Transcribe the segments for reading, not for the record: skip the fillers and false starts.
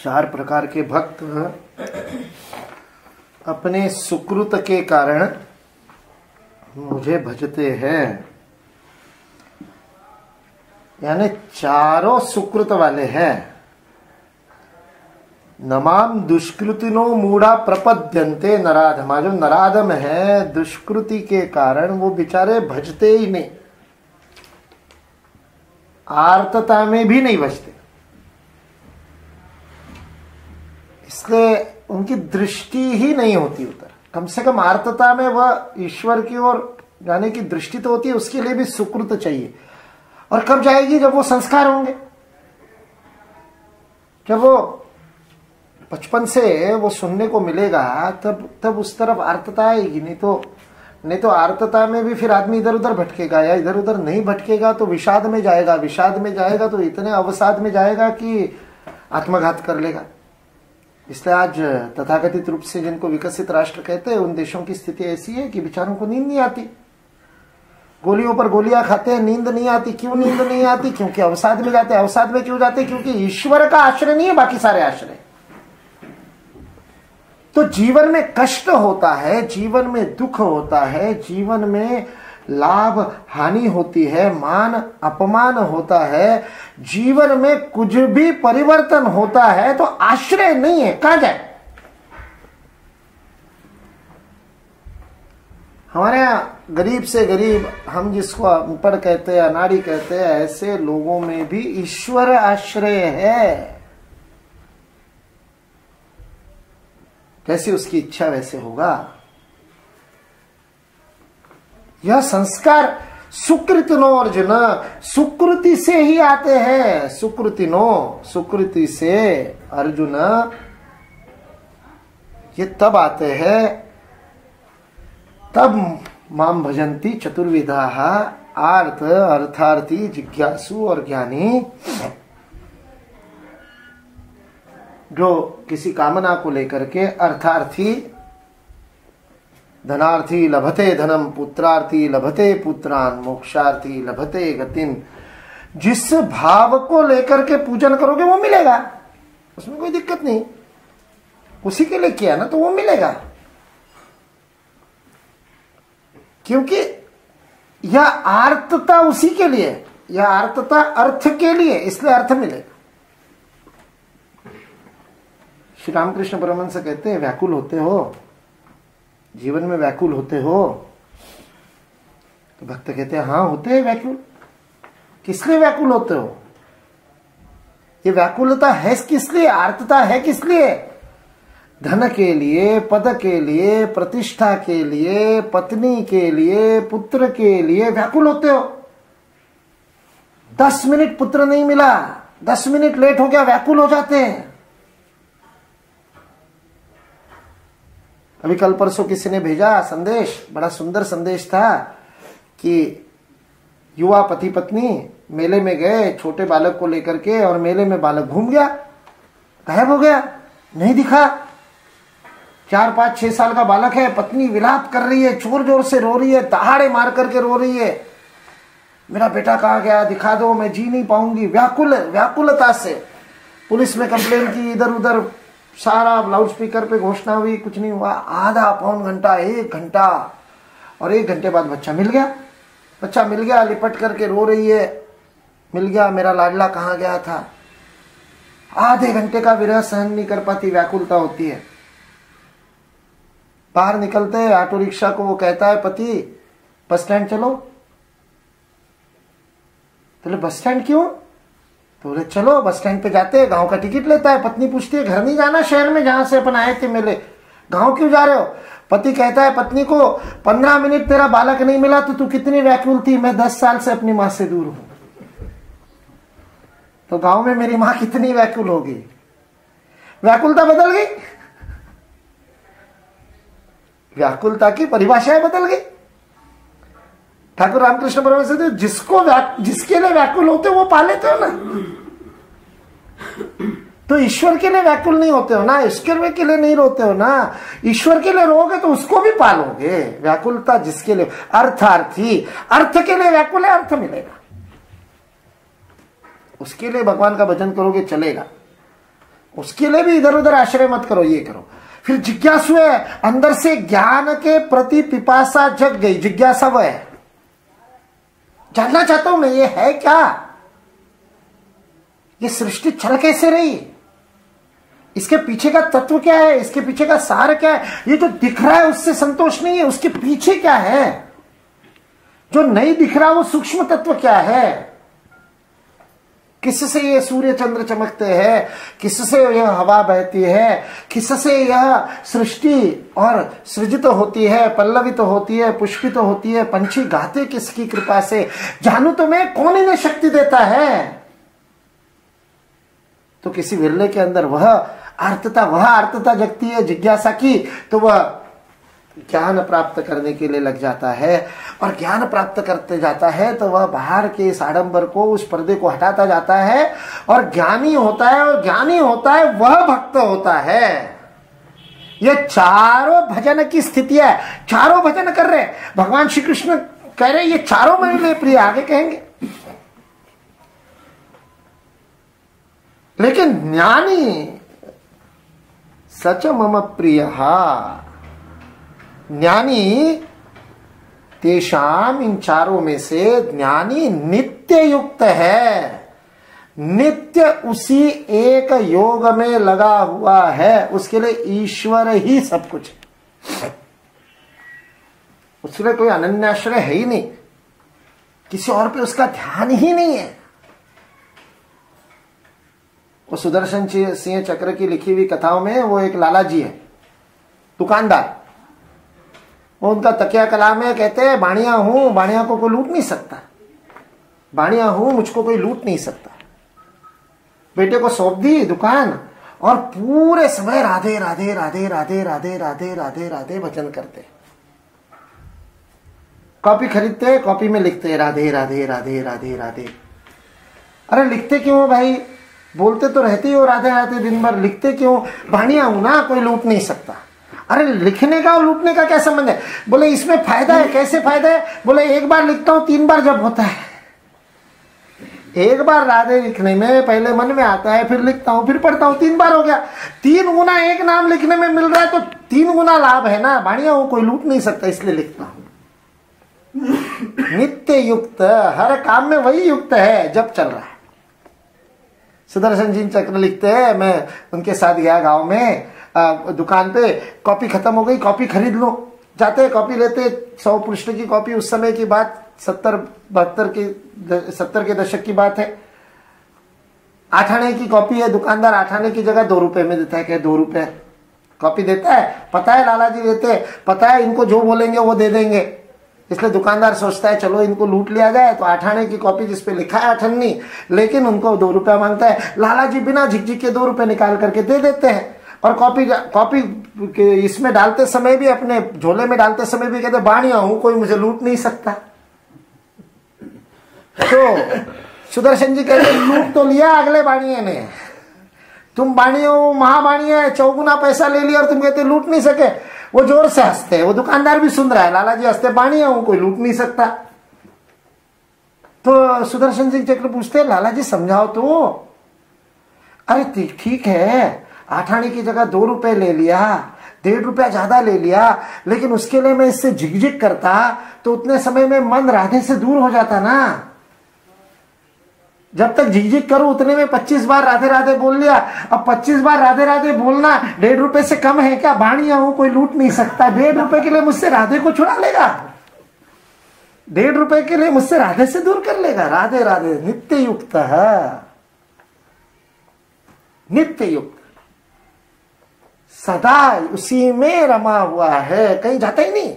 चार प्रकार के भक्त अपने सुकृत के कारण मुझे भजते हैं, यानी चारों सुकृत वाले हैं। नमाम दुष्कृतिनो मूढ़ा प्रपद्यन्ते नराधमा, जो नराधम है दुष्कृति के कारण वो बेचारे भजते ही नहीं, आर्तता में भी नहीं भजते, इसलिए उनकी दृष्टि ही नहीं होती उधर। कम से कम आर्तता में वह ईश्वर की ओर जाने की दृष्टि तो होती है, उसके लिए भी सुकृत चाहिए। और कब जाएगी? जब वो संस्कार होंगे, जब वो बचपन से वो सुनने को मिलेगा तब उस तरफ आर्तता आएगी। नहीं तो आर्तता में भी फिर आदमी इधर उधर भटकेगा, या इधर उधर नहीं भटकेगा तो विषाद में जाएगा, विषाद में जाएगा तो इतने अवसाद में जाएगा कि आत्मघात कर लेगा। इसलिए आज तथाकथित रूप से जिनको विकसित राष्ट्र कहते हैं, उन देशों की स्थिति ऐसी है कि बेचारों को नींद नहीं आती, गोलियों पर गोलियां खाते हैं, नींद नहीं आती। क्यों नींद नहीं आती? क्योंकि अवसाद में जाते हैं। अवसाद में क्यों जाते हैं? क्योंकि ईश्वर का आश्रय नहीं है, बाकी सारे आश्रय। तो जीवन में कष्ट होता है, जीवन में दुख होता है, जीवन में लाभ हानि होती है, मान अपमान होता है, जीवन में कुछ भी परिवर्तन होता है तो आश्रय नहीं है, कहां जाए? हमारे यहां गरीब से गरीब, हम जिसको अनपढ़ कहते हैं, अनाड़ी कहते हैं, ऐसे लोगों में भी ईश्वर आश्रय है। जैसे उसकी इच्छा वैसे होगा। यह संस्कार सुकृतिनो अर्जुन, सुकृति से ही आते हैं। सुकृतिनो, सुकृति से अर्जुन, ये तब आते हैं तब माम भजंती चतुर्विधा, आर्त, अर्थार्थी, जिज्ञासु और ज्ञानी। जो किसी कामना को लेकर के, अर्थार्थी धनार्थी लभते धनम, पुत्रार्थी लभते पुत्रान, मोक्षार्थी लभते गतिम। जिस भाव को लेकर के पूजन करोगे वो मिलेगा, उसमें कोई दिक्कत नहीं। उसी के लिए किया ना तो वो मिलेगा, क्योंकि यह आर्तता उसी के लिए, यह आर्तता अर्थ के लिए, इसलिए अर्थ मिलेगा। श्री रामकृष्ण परमहंस कहते हैं, व्याकुल होते हो, जीवन में व्याकुल होते हो? तो भक्त कहते हैं, हाँ होते हैं व्याकुल। किस लिए व्याकुल होते हो? ये व्याकुलता है किस लिए? आर्तता है किस लिए? धन के लिए, पद के लिए, प्रतिष्ठा के लिए, पत्नी के लिए, पुत्र के लिए व्याकुल होते हो। 10 मिनट पुत्र नहीं मिला, 10 मिनट लेट हो गया, व्याकुल हो जाते हैं। अभी कल परसों किसी ने भेजा संदेश, बड़ा सुंदर संदेश था कि युवा पति पत्नी मेले में गए छोटे बालक को लेकर के, और मेले में बालक घूम गया, गायब हो गया, नहीं दिखा। 4, 5, 6 साल का बालक है, पत्नी विलाप कर रही है, जोर जोर से रो रही है, दहाड़े मार करके रो रही है, मेरा बेटा कहाँ गया, दिखा दो, मैं जी नहीं पाऊंगी। व्याकुलता से पुलिस में कंप्लेन की, इधर उधर सारा लाउड स्पीकर पे घोषणा हुई, कुछ नहीं हुआ। आधा पौन घंटा, 1 घंटा, और 1 घंटे बाद बच्चा मिल गया। बच्चा मिल गया, लिपट करके रो रही है, मिल गया, मेरा लाडला कहाँ गया था। आधे घंटे का विरह सहन नहीं कर पाती, व्याकुलता होती है। बाहर निकलते हैं, ऑटो रिक्शा को वो कहता है पति, बस स्टैंड चलो। तो बस स्टैंड क्यों? तो बोले चलो। बस स्टैंड पे जाते हैं, गांव का टिकट लेता है। पत्नी पूछती है, घर नहीं जाना शहर में जहां से अपन आए थे मेले, गांव क्यों जा रहे हो? पति कहता है पत्नी को, 15 मिनट तेरा बालक नहीं मिला तो तू कितनी व्याकुल थी, मैं 10 साल से अपनी मां से दूर हूं। तो गांव में मेरी मां कितनी व्याकुल होगी। व्याकुलता बदल गई, व्याकुलता की परिभाषाएं बदल गई। ठाकुर रामकृष्ण परमहंस जिसके लिए व्याकुल होते हो वो पा लेते हो ना। तो ईश्वर के लिए व्याकुल नहीं होते हो ना, ईश्वर के लिए नहीं रोते हो ना। ईश्वर के लिए रोगे तो उसको भी पालोगे। व्याकुलता जिसके लिए, अर्थार्थी, अर्थ के लिए व्याकुल है, अर्थ मिलेगा। उसके लिए भगवान का भजन करोगे चलेगा। उसके लिए भी इधर उधर आश्रय मत करो, ये करो। फिर जिज्ञासु है, अंदर से ज्ञान के प्रति पिपासा जग गई, जिज्ञासा वह है, जानना चाहता हूं मैं ये है क्या, ये सृष्टि चल कैसे रही, इसके पीछे का तत्व क्या है, इसके पीछे का सार क्या है। ये जो दिख रहा है उससे संतोष नहीं है, उसके पीछे क्या है, जो नहीं दिख रहा वो सूक्ष्म तत्व क्या है, किससे ये सूर्य चंद्र चमकते हैं, किससे यह हवा बहती है, किससे यह सृष्टि और सृजित होती है, पल्लवित होती है, पुष्पित होती है, पंछी गाते किसकी कृपा से, जानू तो मैं, कौन इन्हें शक्ति देता है। तो किसी विरले के अंदर वह आर्तता जगती है जिज्ञासा की, तो वह ज्ञान प्राप्त करने के लिए लग जाता है, और ज्ञान प्राप्त करते जाता है तो वह बाहर के इस आडंबर को, उस पर्दे को हटाता जाता है और ज्ञानी होता है, और ज्ञानी होता है वह भक्त होता है। ये चारों भजन की स्थिति है, चारों भजन कर रहे, भगवान श्री कृष्ण कह रहे ये चारों मेरे लिए प्रिय, आगे कहेंगे। लेकिन ज्ञानी सच मम प्रिय, ज्ञानी तेषाम, इन चारों में से ज्ञानी नित्य युक्त है, नित्य उसी एक योग में लगा हुआ है, उसके लिए ईश्वर ही सब कुछ है, उसके लिए कोई अनन्याश्रय है ही नहीं, किसी और पे उसका ध्यान ही नहीं है। वो सुदर्शन सिंह चक्र की लिखी हुई कथाओं में वो एक लाला जी है, दुकानदार, वो उनका तकिया कलाम में कहते हैं बाणिया हूं, बाणिया को कोई लूट नहीं सकता, बाणिया हूं, मुझको कोई लूट नहीं सकता। बेटे को सौंप दी दुकान, और पूरे समय राधे राधे राधे राधे राधे राधे राधे राधे भजन करते। कॉपी खरीदते, कॉपी में लिखते राधे राधे राधे राधे राधे। अरे लिखते क्यों भाई, बोलते तो रहते ही हो राधे राधे दिन भर, लिखते क्यों, बाणिया हूं ना, कोई लूट नहीं सकता। अरे लिखने का और लूटने का क्या संबंध है? बोले इसमें फायदा है। कैसे फायदा है? बोले एक बार लिखता हूं 3 बार जब होता है। एक बार राधे लिखने में पहले मन में आता है, फिर लिखता हूं, फिर पढ़ता हूं, 3 बार हो गया। 3 गुना एक नाम लिखने में मिल रहा है तो 3 गुना लाभ है ना। बाणिया हूं, कोई लूट नहीं सकता, इसलिए लिखता हूं। नित्य युक्त, हर काम में वही युक्त है जब चल रहा है। सुदर्शन जी चक्र लिखते हैं, मैं उनके साथ गया गांव में, दुकान पे कॉपी खत्म हो गई, कॉपी खरीद लो। जाते कॉपी लेते, 100 पृष्ठ की कॉपी, उस समय की बात 70 के दशक की बात है। 8 आने की कॉपी है, दुकानदार 8 आने की जगह 2 रुपए में देता है। क्या 2 रुपए कॉपी देता है? पता है लाला जी देते हैं, पता है इनको जो बोलेंगे वो दे देंगे, इसलिए दुकानदार सोचता है चलो इनको लूट लिया जाए। तो 8 आने की कॉपी जिसपे लिखा है 8 अन्नी, लेकिन उनको 2 रुपया मांगता है। लाला जी बिना झिकझिक के 2 रुपए निकाल करके दे देते हैं। और कॉपी इसमें डालते समय भी, अपने झोले में डालते समय भी कहते बाणिया हूं, कोई मुझे लूट नहीं सकता। तो सुदर्शन जी कहते लूट तो लिया अगले बाणिये ने, तुम बाणिया हो, महाबाणिया है, 4 गुना पैसा ले लिया और तुम कहते लूट नहीं सके। वो जोर से हंसते हैं, वो दुकानदार भी सुन रहा है, लाला जी हंसते, बाणिया हूं, कोई लूट नहीं सकता। तो सुदर्शन सिंह चक्र पूछते लाला जी समझाओ तो। अरे ठीक है, 8 आने की जगह 2 रुपए ले लिया, 1.5 रुपया ज्यादा ले लिया, लेकिन उसके लिए मैं इससे झिकझिक करता तो उतने समय में मन राधे से दूर हो जाता ना। जब तक झिकझिक करूं उतने में 25 बार राधे राधे बोल लिया। अब 25 बार राधे राधे बोलना 1.5 रुपए से कम है क्या? बाणिया हूं, कोई लूट नहीं सकता। 1.5 रुपए के लिए मुझसे राधे को छुड़ा लेगा, 1.5 रुपए के लिए मुझसे राधे से दूर कर लेगा। राधे राधे नित्य युक्त है, नित्य युक्त, सदा उसी में रमा हुआ है, कहीं जाता ही नहीं।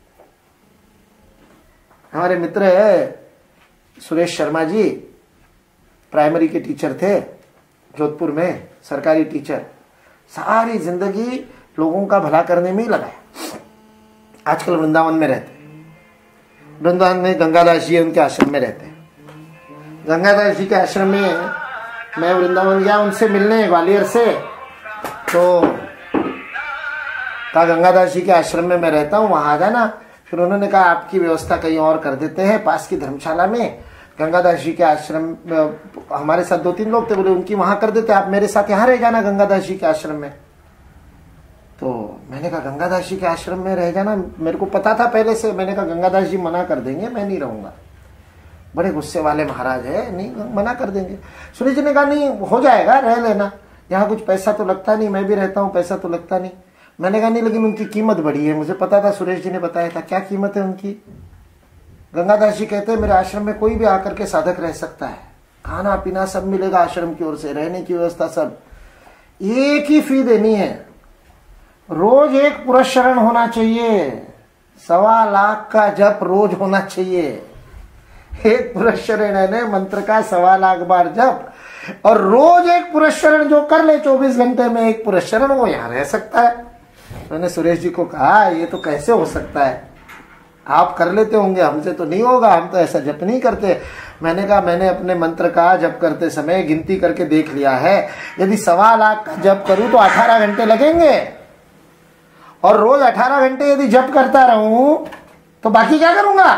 हमारे मित्र है सुरेश शर्मा जी, प्राइमरी के टीचर थे जोधपुर में, सरकारी टीचर, सारी जिंदगी लोगों का भला करने में ही लगाया। आजकल वृंदावन में रहते, वृंदावन में गंगादास जी उनके आश्रम में रहते हैं। गंगादास जी के आश्रम में मैं वृंदावन गया उनसे मिलने ग्वालियर से, तो कहा गंगादास जी के आश्रम में मैं रहता हूँ, वहां आ जाना। फिर उन्होंने कहा आपकी व्यवस्था कहीं और कर देते हैं, पास की धर्मशाला में गंगादास जी के आश्रम हमारे साथ 2-3 लोग थे, बोले उनकी वहां कर देते, आप मेरे साथ यहाँ रह जाना गंगादास जी के आश्रम में। तो मैंने कहा गंगादास जी के आश्रम में रह जाना, मेरे को पता था पहले से। मैंने कहा गंगादास जी मना कर देंगे, मैं नहीं रहूंगा, बड़े गुस्से वाले महाराज है, नहीं मना कर देंगे। सुरेश जी ने कहा नहीं हो जाएगा, रह लेना, यहाँ कुछ पैसा तो लगता नहीं, मैं भी रहता हूँ, पैसा तो लगता नहीं। मैंने कहा नहीं लेकिन उनकी कीमत बड़ी है, मुझे पता था, सुरेश जी ने बताया था। क्या कीमत है उनकी? गंगादास जी कहते हैं मेरे आश्रम में कोई भी आकर के साधक रह सकता है, खाना पीना सब मिलेगा आश्रम की ओर से, रहने की व्यवस्था सब, एक ही फी देनी है, रोज एक पुरस्चरण होना चाहिए, 1.25 लाख का जप रोज होना चाहिए। एक पुरस्चरण है मंत्र का 1.25 लाख बार जप, और रोज एक पुरस्चरण जो कर ले 24 घंटे में एक पुरस्चरण, वो यहां रह सकता है। मैंने सुरेश जी को कहा ये तो कैसे हो सकता है, आप कर लेते होंगे, हमसे तो नहीं होगा, हम तो ऐसा जप नहीं करते। मैंने कहा मैंने अपने मंत्र का जप करते समय गिनती करके देख लिया है, यदि 1.25 लाख का जप करूं तो 18 घंटे लगेंगे, और रोज 18 घंटे यदि जप करता रहूं तो बाकी क्या करूंगा?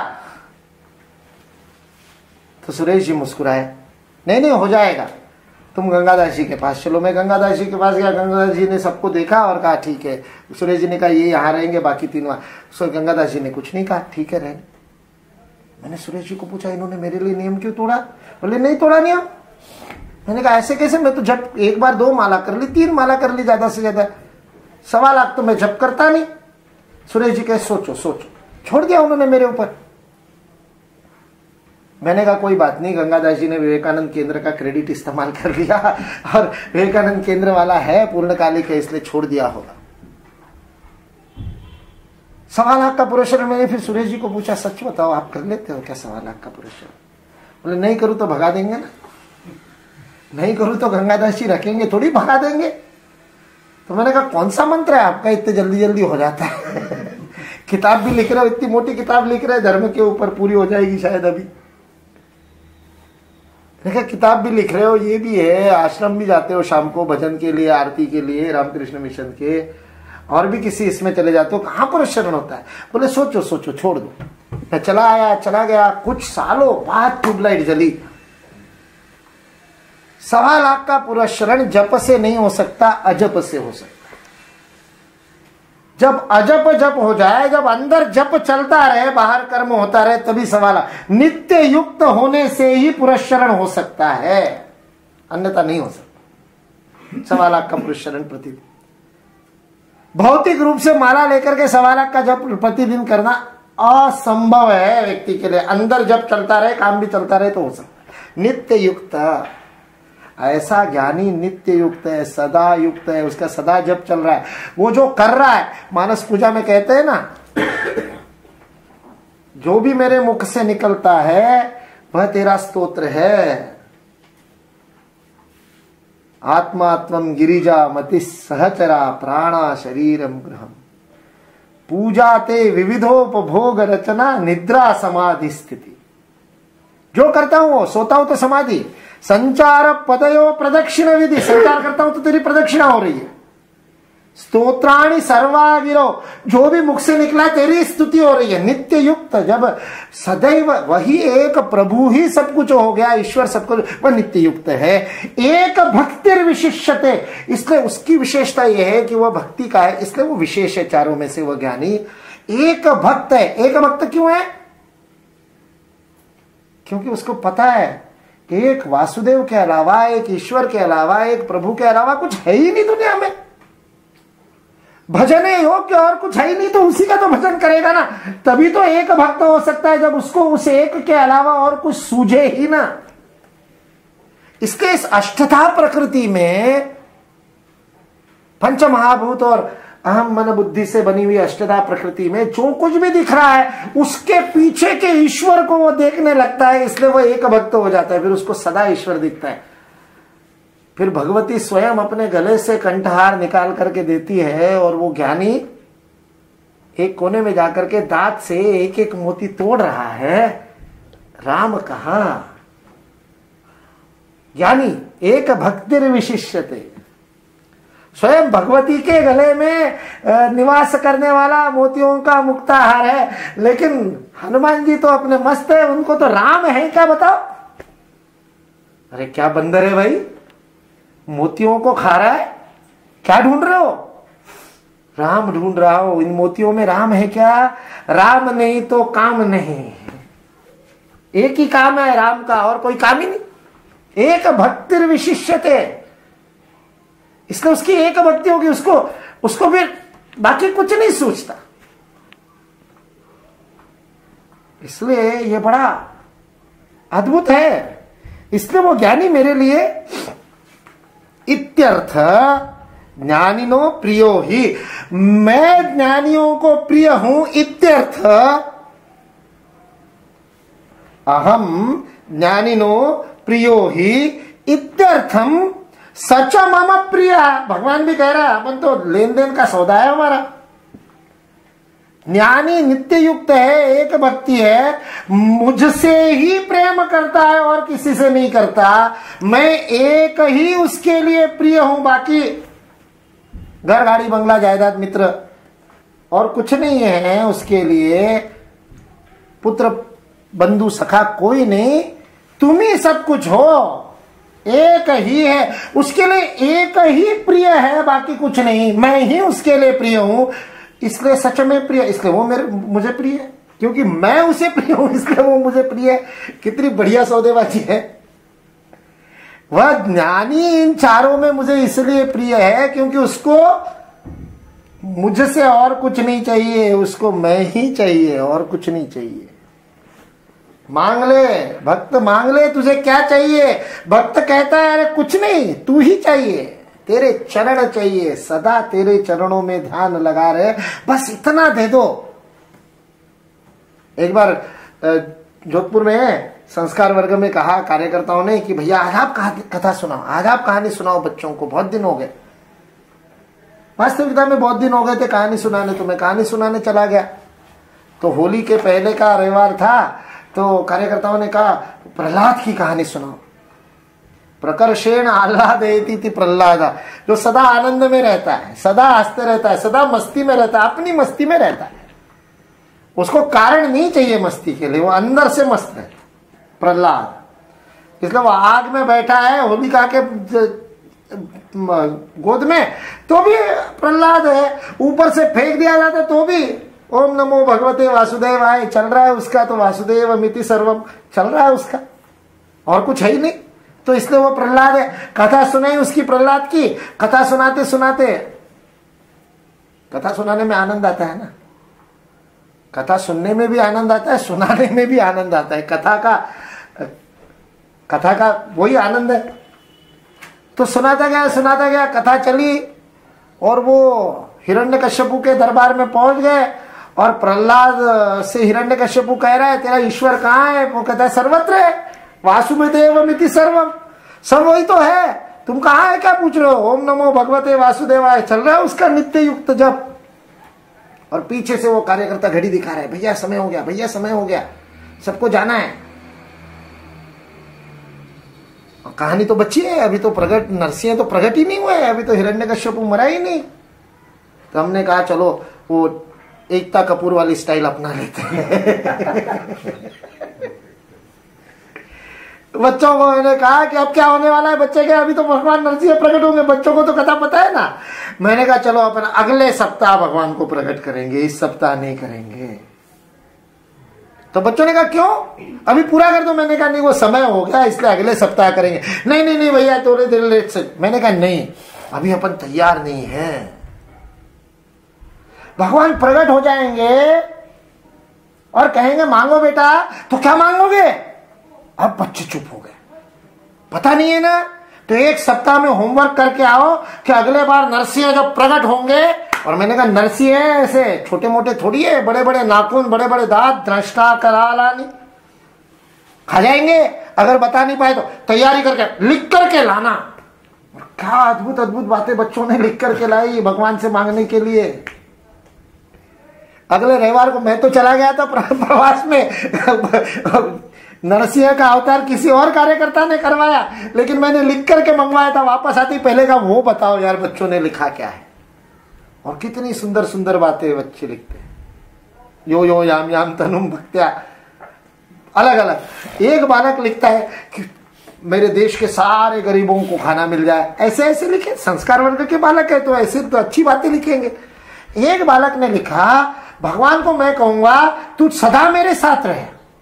तो सुरेश जी मुस्कुराए, नहीं नहीं हो जाएगा, तुम गंगादास जी के पास चलो। मैं गंगादास जी के पास गया, गंगादास जी ने सबको देखा और कहा ठीक है। सुरेश जी ने कहा ये यहाँ रहेंगे, बाकी 3 वहां। गंगादास जी ने कुछ नहीं कहा, ठीक है रहने। मैंने सुरेश जी को पूछा इन्होंने मेरे लिए नियम क्यों तोड़ा? बोले नहीं तोड़ा नियम। मैंने कहा ऐसे कैसे, मैं तो जब 1 बार 2 माला कर ली, 3 माला कर ली ज्यादा से ज्यादा, 1.25 लाख तो मैं जप करता नहीं। सुरेश जी कहे सोचो सोचो, छोड़ दिया उन्होंने मेरे ऊपर। मैंने कहा कोई बात नहीं, गंगादास जी ने विवेकानंद केंद्र का क्रेडिट इस्तेमाल कर लिया, और विवेकानंद केंद्र वाला है पूर्णकालिक है, इसलिए छोड़ दिया होगा। 1.25 लाख का पुरस्कार। मैंने फिर सुरेश जी को पूछा सच बताओ आप कर लेते हो क्या 1.25 लाख का पुरस्कार? बोले नहीं करूं तो भगा देंगे ना, नहीं करूं तो गंगादास जी रखेंगे थोड़ी, भगा देंगे। तो मैंने कहा कौन सा मंत्र है आपका इतने जल्दी जल्दी हो जाता है? किताब भी लिख रहे हो, इतनी मोटी किताब लिख रहे हैं धर्म के ऊपर, पूरी हो जाएगी शायद अभी। देखा किताब भी लिख रहे हो, ये भी है, आश्रम भी जाते हो शाम को भजन के लिए, आरती के लिए, रामकृष्ण मिशन के, और भी किसी इसमें चले जाते हो, कहां पुरस्चरण होता है? बोले सोचो सोचो छोड़ दो। मैं चला आया, चला गया, कुछ सालों बाद ट्यूबलाइट जली। 1.25 लाख का पुरस्चरण जप से नहीं हो सकता, अजप से हो सकता। जब अजप जप हो जाए, जब अंदर जप चलता रहे, बाहर कर्म होता रहे, तभी 1.25 लाख नित्य युक्त होने से ही पुरस्चरण हो सकता है, अन्यथा नहीं हो सकता। 1.25 लाख का पुरस्चरण प्रतिदिन, भौतिक रूप से माला लेकर के 1.25 लाख का जप प्रतिदिन करना असंभव है व्यक्ति के लिए। अंदर जप चलता रहे, काम भी चलता रहे तो हो सकता है। नित्य युक्त, ऐसा ज्ञानी नित्य युक्त है, सदा युक्त है, उसका सदा जप चल रहा है। वो जो कर रहा है, मानस पूजा में कहते हैं ना, जो भी मेरे मुख से निकलता है वह तेरा स्तोत्र है। आत्मा त्वं गिरिजा मति सहचरा प्राणा शरीरम गृहम पूजा ते विविधोपभोग रचना निद्रा समाधि स्थिति। जो करता हूं वो, सोता हूं तो समाधि, संचार पदयो प्रदक्षिण विधि, संचार करता हूं तो तेरी प्रदक्षिणा हो रही है। स्तोत्राणि सर्वागिरो, जो भी मुख से निकला तेरी स्तुति हो रही है। नित्य युक्त, जब सदैव वही एक प्रभु ही सब कुछ हो गया, ईश्वर सब कुछ, वह नित्य युक्त है। एक भक्तिर विशिष्यते, इसलिए उसकी विशेषता यह है कि वह भक्ति का है, इसलिए वो विशेष है चारों में से। वह ज्ञानी एक भक्त है। एक भक्त क्यों है? क्योंकि उसको पता है एक वासुदेव के अलावा, एक ईश्वर के अलावा, एक प्रभु के अलावा कुछ है ही नहीं दुनिया में। भजन योग्य और कुछ है ही नहीं, तो उसी का तो भजन करेगा ना। तभी तो एक भक्त हो सकता है जब उसको उस एक के अलावा और कुछ सूझे ही ना। इसके इस अष्टधा प्रकृति में, पंच महाभूत और अहम मन बुद्धि से बनी हुई अष्टधा प्रकृति में जो कुछ भी दिख रहा है, उसके पीछे के ईश्वर को वो देखने लगता है, इसलिए वो एक भक्त हो जाता है। फिर उसको सदा ईश्वर दिखता है। फिर भगवती स्वयं अपने गले से कंठहार निकाल करके देती है, और वो ज्ञानी एक कोने में जाकर के दांत से एक एक मोती तोड़ रहा है। राम कहा? ज्ञानी एक भक्तिर विशिष्यते, स्वयं भगवती के गले में निवास करने वाला मोतियों का मुक्ताहार है। लेकिन हनुमान जी तो अपने मस्त है, उनको तो राम है क्या बताओ? अरे क्या बंदर है भाई, मोतियों को खा रहा है, क्या ढूंढ रहे हो? राम ढूंढ रहा हो। इन मोतियों में राम है क्या? राम नहीं तो काम नहीं। एक ही काम है राम का, और कोई काम ही नहीं। एक भक्तिर विशिष्यते, इसलिए उसकी एक भक्ति होगी, उसको फिर बाकी कुछ नहीं सोचता। इसलिए ये बड़ा अद्भुत है। इसलिए वो ज्ञानी मेरे लिए इत्यर्थ ज्ञानिनो प्रियो ही, मैं ज्ञानियों को प्रिय हूं इत्यर्थ। अहम ज्ञानिनो प्रियो ही इत्यर्थम सच मम प्रिय। भगवान भी कह रहा है अपन तो लेन देन का सौदा है हमारा। ज्ञानी नित्य युक्त है, एक भक्ति है, मुझसे ही प्रेम करता है और किसी से नहीं करता। मैं एक ही उसके लिए प्रिय हूं, बाकी घर गाड़ी बंगला जायदाद मित्र और कुछ नहीं है उसके लिए। पुत्र बंधु सखा कोई नहीं, तुम ही सब कुछ हो। एक ही है उसके लिए, एक ही प्रिय है, बाकी कुछ नहीं। मैं ही उसके लिए प्रिय हूं, इसलिए सच में प्रिय, इसलिए वो मुझे प्रिय है, क्योंकि मैं उसे प्रिय हूं इसलिए वो मुझे प्रिय है। कितनी बढ़िया सौदेबाजी है। वह ज्ञानी इन चारों में मुझे इसलिए प्रिय है क्योंकि उसको मुझसे और कुछ नहीं चाहिए, उसको मैं ही चाहिए और कुछ नहीं चाहिए। मांग ले भक्त, मांग ले, तुझे क्या चाहिए? भक्त कहता है अरे कुछ नहीं, तू ही चाहिए, तेरे चरण चाहिए, सदा तेरे चरणों में ध्यान लगा रहे, बस इतना दे दो। एक बार जोधपुर में संस्कार वर्ग में कहा कार्यकर्ताओं ने कि भैया आज आप कथा सुनाओ, आज आप कहानी सुनाओ बच्चों को, बहुत दिन हो गए। वास्तविकता में बहुत दिन हो गए थे कहानी सुनाने, तो मैं कहानी सुनाने चला गया। तो होली के पहले का रविवार था, तो कार्यकर्ताओं ने कहा प्रहलाद की कहानी सुनाओ। प्रकर्षेण आह्लादयति प्रहलाद, जो सदा आनंद में रहता है, सदा हंसते रहता है, सदा मस्ती में रहता है, अपनी मस्ती में रहता है, उसको कारण नहीं चाहिए मस्ती के लिए, वो अंदर से मस्त है प्रहलाद। इसलिए वो आग में बैठा है होलिका के गोद में, तो भी प्रहलाद है। ऊपर से फेंक दिया जाता तो भी ओम नमो भगवते वासुदेवाय चल रहा है उसका, तो वासुदेव मिति सर्वम चल रहा है उसका, और कुछ है ही नहीं। तो इसलिए वो प्रहलाद है। कथा सुनाई उसकी प्रहलाद की, कथा सुनाते सुनाते, कथा सुनाने में आनंद आता है ना, कथा सुनने में भी आनंद आता है, सुनाने में भी आनंद आता है। कथा का वही आनंद है। तो सुनाता गया, कथा चली, और वो हिरण्यकश्यपु के दरबार में पहुंच गए, और प्रहलाद से हिरण्यकश्यपु कह रहा है तेरा ईश्वर कहाँ है? वो कहता है सर्वत्र है, वासुदेव मिति सर्वम, सब वही तो है, तुम कहाँ है क्या पूछ रहे हो? ओम नमो भगवते वासुदेवाय चल रहा है उसका नित्य युक्त जप। और पीछे से वो कार्यकर्ता घड़ी दिखा रहा है, भैया समय हो गया, भैया समय हो गया, सबको जाना है। और कहानी तो बची है, अभी तो प्रगट नरसिंह तो प्रगट ही नहीं हुए, अभी तो हिरण्यकश्यपु मरा ही नहीं। तो हमने कहा चलो वो एकता कपूर वाली स्टाइल अपना लेते हैं। बच्चों को मैंने कहा कि अब क्या होने वाला है, बच्चे के अभी तो भगवान नरसिंह प्रकट होंगे, बच्चों को तो कथा पता है ना। मैंने कहा चलो अपन अगले सप्ताह भगवान को प्रकट करेंगे, इस सप्ताह नहीं करेंगे। तो बच्चों ने कहा क्यों, अभी पूरा कर दो। मैंने कहा नहीं वो समय हो गया इसलिए अगले सप्ताह करेंगे। नहीं नहीं नहीं भैया थोड़े देर लेट से। मैंने कहा नहीं अभी अपन तैयार नहीं है, भगवान प्रकट हो जाएंगे और कहेंगे मांगो बेटा, तो क्या मांगोगे? अब बच्चे चुप हो गए, पता नहीं है ना। तो एक सप्ताह में होमवर्क करके आओ कि अगले बार नरसिंह जब प्रकट होंगे, और मैंने कहा नरसिंह है ऐसे छोटे मोटे थोड़ी है, बड़े बड़े नाखून, बड़े बड़े दांत, दृष्टा करालानी खा जाएंगे। अगर बता नहीं पाए तो तैयारी करके लिख करके लाना। क्या अद्भुत अद्भुत बातें बच्चों ने लिख करके लाई भगवान से मांगने के लिए। अगले रविवार को मैं तो चला गया था प्रवास में, नरसिंह का अवतार किसी और कार्यकर्ता ने करवाया, लेकिन मैंने लिख करके मंगवाया था। वापस आती पहले का वो बताओ यार बच्चों ने लिखा क्या है। और कितनी सुंदर सुंदर बातें बच्चे लिखते हैं। यो यो याम याम तनुम भक्त्या, अलग अलग। एक बालक लिखता है कि मेरे देश के सारे गरीबों को खाना मिल जाए, ऐसे ऐसे लिखे। संस्कार वर्ग के बालक है तो ऐसे तो अच्छी बातें लिखेंगे। एक बालक ने लिखा, भगवान को मैं कहूंगा तू सदा मेरे साथ रहे।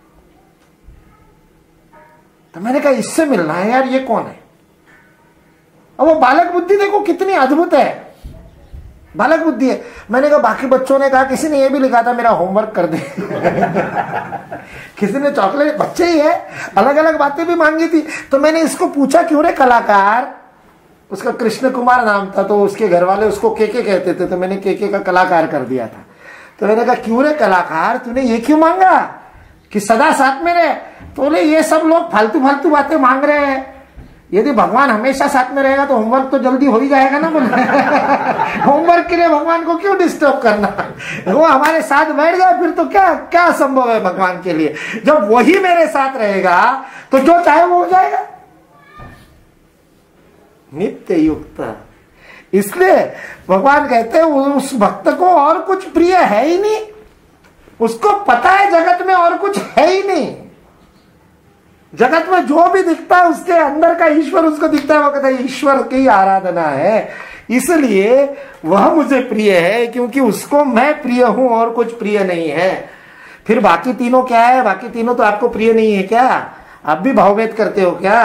तो मैंने कहा इससे मिलना है यार, ये कौन है? और वो बालक बुद्धि देखो कितनी अद्भुत है, बालक बुद्धि है। मैंने कहा बाकी बच्चों ने कहा, किसी ने ये भी लिखा था मेरा होमवर्क कर दे किसी ने चॉकलेट, बच्चे ही है, अलग अलग बातें भी मांगी थी। तो मैंने इसको पूछा क्यों रे कलाकार, उसका कृष्ण कुमार नाम था, तो उसके घर वाले उसको केके कहते थे, तो मैंने केके का कलाकार कर दिया था। तो मैंने कहा क्यों रे कलाकार, तूने ये क्यों मांगा कि सदा साथ में रहे? तो बोले ये सब लोग फालतू फालतू बातें मांग रहे हैं, यदि भगवान हमेशा साथ में रहेगा तो होमवर्क तो जल्दी हो ही जाएगा ना। बोले होमवर्क के लिए भगवान को क्यों डिस्टर्ब करना, वो हमारे साथ बैठ जाए फिर तो क्या क्या संभव है भगवान के लिए। जब वही मेरे साथ रहेगा तो जो चाहे वो हो जाएगा। नित्य युक्त, इसलिए भगवान कहते हैं उस भक्त को और कुछ प्रिय है ही नहीं, उसको पता है जगत में और कुछ है ही नहीं। जगत में जो भी दिखता है उसके अंदर का ईश्वर उसको दिखता है, वो कहता है ईश्वर की आराधना है, इसलिए वह मुझे प्रिय है, क्योंकि उसको मैं प्रिय हूं और कुछ प्रिय नहीं है। फिर बाकी तीनों क्या है? बाकी तीनों तो आपको प्रिय नहीं है क्या? आप भी भावभेद करते हो क्या?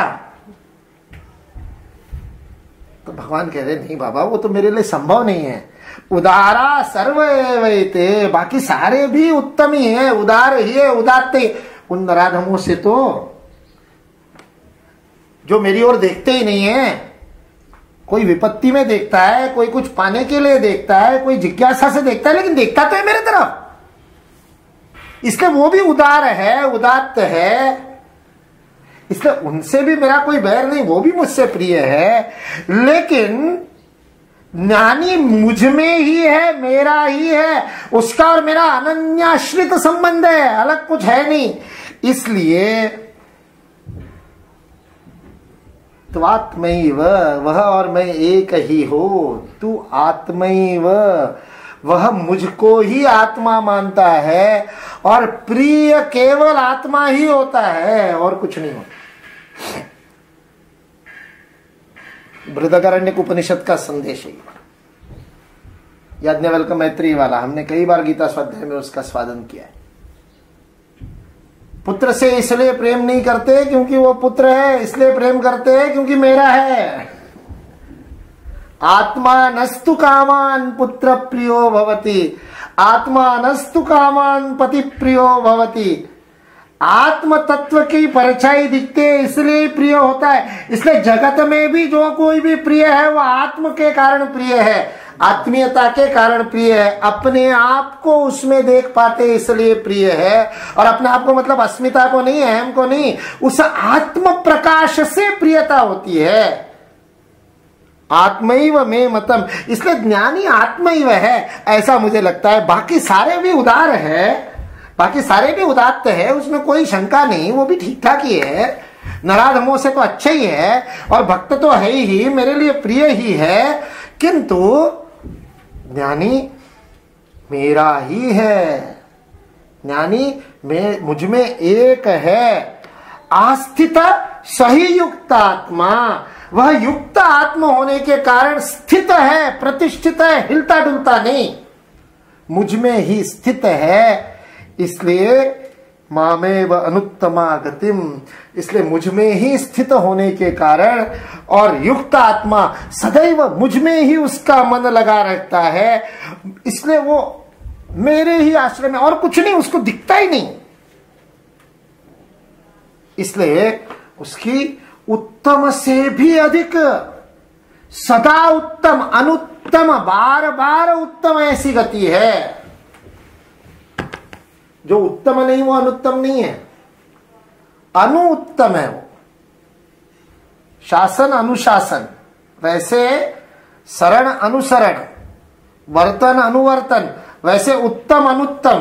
तो भगवान कह रहे नहीं बाबा, वो तो मेरे लिए संभव नहीं है। उदारा सर्व एवैते, बाकी सारे भी उत्तम ही है, उदार ही है, उदात्ते। उन नराधमों से तो जो मेरी ओर देखते ही नहीं है, कोई विपत्ति में देखता है, कोई कुछ पाने के लिए देखता है, कोई जिज्ञासा से देखता है, लेकिन देखता तो है मेरे तरफ, इसलिए वो भी उदार है, उदात्त है, इसलिए उनसे भी मेरा कोई बैर नहीं, वो भी मुझसे प्रिय है। लेकिन ज्ञानी मुझ में ही है, मेरा ही है, उसका और मेरा अनन्याश्रित संबंध है, अलग कुछ है नहीं। इसलिए तो आत्मैव, वह और मैं एक ही हो, तू आत्मैव, वह मुझको ही आत्मा मानता है, और प्रिय केवल आत्मा ही होता है और कुछ नहीं होता। बृहदारण्यक उपनिषद का संदेश है, याज्ञवल्क्य मैत्री वाला, हमने कई बार गीता स्वाध्याय में उसका स्वादन किया है। पुत्र से इसलिए प्रेम नहीं करते क्योंकि वो पुत्र है, इसलिए प्रेम करते हैं क्योंकि मेरा है। आत्मा नस्तु कामान पुत्र प्रियो भवति, आत्मा नस्तु कामान पति प्रियो भवति। आत्म तत्व की परछाई दिखते इसलिए प्रिय होता है। इसलिए जगत में भी जो कोई भी प्रिय है वो आत्म के कारण प्रिय है, आत्मीयता के कारण प्रिय है, अपने आप को उसमें देख पाते इसलिए प्रिय है। और अपने आप को मतलब अस्मिता को नहीं, अहम को नहीं, उस आत्म प्रकाश से प्रियता होती है। आत्मैव में मतम, इसलिए ज्ञानी आत्मैव है, ऐसा मुझे लगता है। बाकी सारे भी उदार है, बाकी सारे भी उदात्त है, उसमें कोई शंका नहीं, वो भी ठीक ठाक ही है, नराधमों से तो अच्छे ही है, और भक्त तो है ही, मेरे लिए प्रिय ही है। किंतु ज्ञानी मेरा ही है, ज्ञानी मुझ में एक है। आस्थित सही युक्त आत्मा, वह युक्त आत्मा होने के कारण स्थित है, प्रतिष्ठित है, हिलता डुलता नहीं, मुझ में ही स्थित है। इसलिए मामेव अनुत्तमा गतिम, इसलिए मुझ में ही स्थित होने के कारण, और युक्त आत्मा सदैव मुझ में ही उसका मन लगा रहता है, इसलिए वो मेरे ही आश्रय में, और कुछ नहीं, उसको दिखता ही नहीं। इसलिए उसकी उत्तम से भी अधिक, सदा उत्तम, अनुत्तम, बार बार उत्तम ऐसी गति है। जो उत्तम नहीं वो अनुत्तम नहीं है, अनुत्तम है वो। शासन अनुशासन, वैसे शरण अनुसरण, वर्तन अनुवर्तन, वैसे उत्तम अनुत्तम।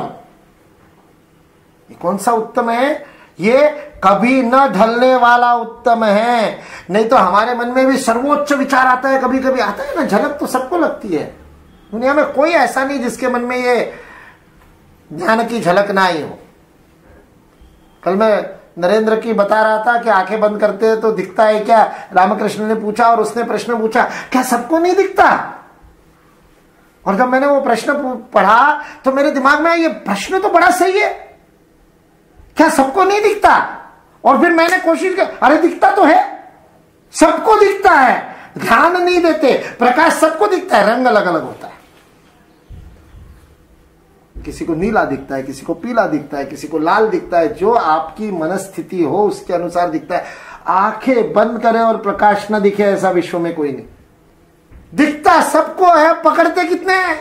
ये कौन सा उत्तम है? ये कभी न ढलने वाला उत्तम है। नहीं तो हमारे मन में भी सर्वोच्च विचार आता है, कभी कभी आता है ना, झलक तो सबको लगती है। दुनिया में कोई ऐसा नहीं जिसके मन में ये ज्ञान की झलक ना आई हो। कल मैं नरेंद्र की बता रहा था कि आंखें बंद करते हैं तो दिखता है क्या? रामकृष्ण ने पूछा और उसने प्रश्न पूछा, क्या सबको नहीं दिखता? और जब मैंने वो प्रश्न पढ़ा तो मेरे दिमाग में ये प्रश्न तो बड़ा सही है, क्या सबको नहीं दिखता? और फिर मैंने कोशिश की, अरे दिखता तो है, सबको दिखता है, ध्यान नहीं देते। प्रकाश सबको दिखता है, रंग अलग अलग होता है। किसी को नीला दिखता है, किसी को पीला दिखता है, किसी को लाल दिखता है। जो आपकी मनस्थिति हो उसके अनुसार दिखता है। आंखें बंद करें और प्रकाश न दिखे, ऐसा विश्व में कोई नहीं। दिखता सबको है, पकड़ते कितने हैं?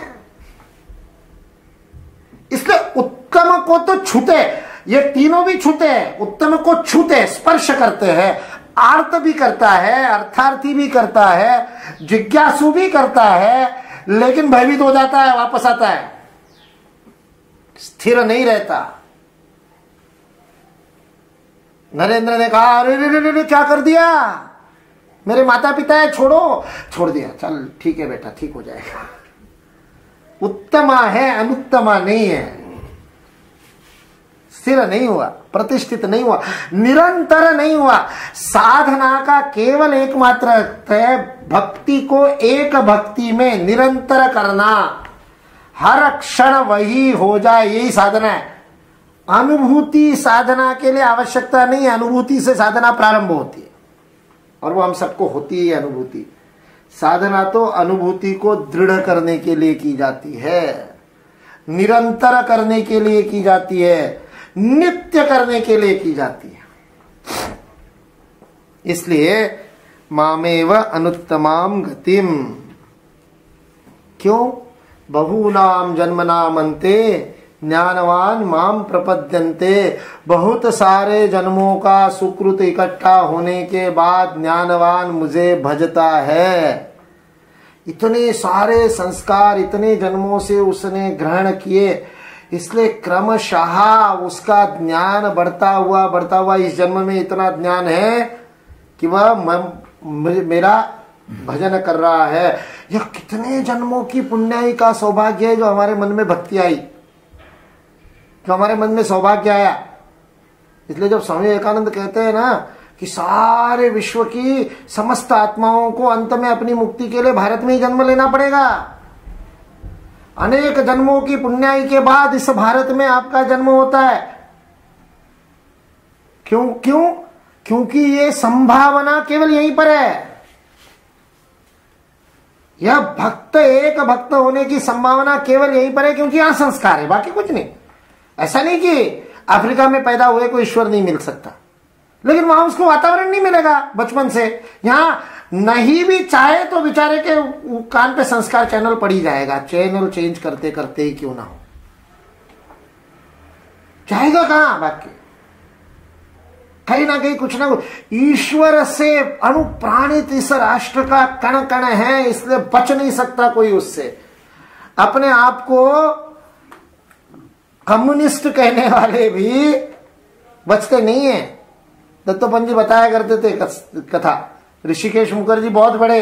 इसलिए उत्तम को तो छूते, ये तीनों भी छूते हैं। उत्तम को छूते, स्पर्श करते हैं, आर्त भी करता है, अर्थार्थी भी करता है, जिज्ञासु भी करता है, लेकिन भयभीत हो जाता है, वापस आता है, स्थिर नहीं रहता। नरेंद्र ने कहा, अरे रे क्या कर दिया? मेरे माता पिता है, छोड़ो। छोड़ दिया, चल ठीक है बेटा, ठीक हो जाएगा। उत्तमा है, अनुत्तमा नहीं है, स्थिर नहीं हुआ, प्रतिष्ठित नहीं हुआ, निरंतर नहीं हुआ। साधना का केवल एकमात्र अर्थ है भक्ति को एक भक्ति में निरंतर करना, हर क्षण वही हो जाए, यही साधना है। अनुभूति साधना के लिए आवश्यकता नहीं है, अनुभूति से साधना प्रारंभ होती है और वो हम सबको होती है अनुभूति। साधना तो अनुभूति को दृढ़ करने के लिए की जाती है, निरंतर करने के लिए की जाती है, नित्य करने के लिए की जाती है। इसलिए मामेव अनुत्तमाम गतिम, क्यों? बहूनाम जन्मनाम अन्ते ज्ञानवान माम प्रपद्यन्ते। बहुत सारे जन्मों का सुकृत इकट्ठा होने के बाद ज्ञानवान मुझे भजता है। इतने सारे संस्कार इतने जन्मों से उसने ग्रहण किए, इसलिए क्रमशः उसका ज्ञान बढ़ता हुआ इस जन्म में इतना ज्ञान है कि वह मेरा भजन कर रहा है। यह कितने जन्मों की पुण्याई का सौभाग्य है जो हमारे मन में भक्ति आई, जो हमारे मन में सौभाग्य आया। इसलिए जब स्वामी विवेकानंद कहते हैं ना कि सारे विश्व की समस्त आत्माओं को अंत में अपनी मुक्ति के लिए भारत में ही जन्म लेना पड़ेगा, अनेक जन्मों की पुण्याई के बाद इस भारत में आपका जन्म होता है। क्यों? क्योंकि ये संभावना केवल यहीं पर है। यह भक्त, एक भक्त होने की संभावना केवल यहीं पर है, क्योंकि यहां संस्कार है, बाकी कुछ नहीं। ऐसा नहीं कि अफ्रीका में पैदा हुए को ईश्वर नहीं मिल सकता, लेकिन वहां उसको वातावरण नहीं मिलेगा बचपन से। यहां नहीं भी चाहे तो बेचारे के कान पे संस्कार चैनल पड़ ही जाएगा, चैनल चेंज करते करते ही क्यों ना हो, जाएगा कहां? बाकी कहीं ना कहीं कुछ ना कुछ ईश्वर से अनुप्राणित इस राष्ट्र का कण कण है, इसलिए बच नहीं सकता कोई उससे। अपने आप को कम्युनिस्ट कहने वाले भी बचते नहीं है। दत्तोपंत जी बताया करते थे कथा, ऋषिकेश मुखर्जी बहुत बड़े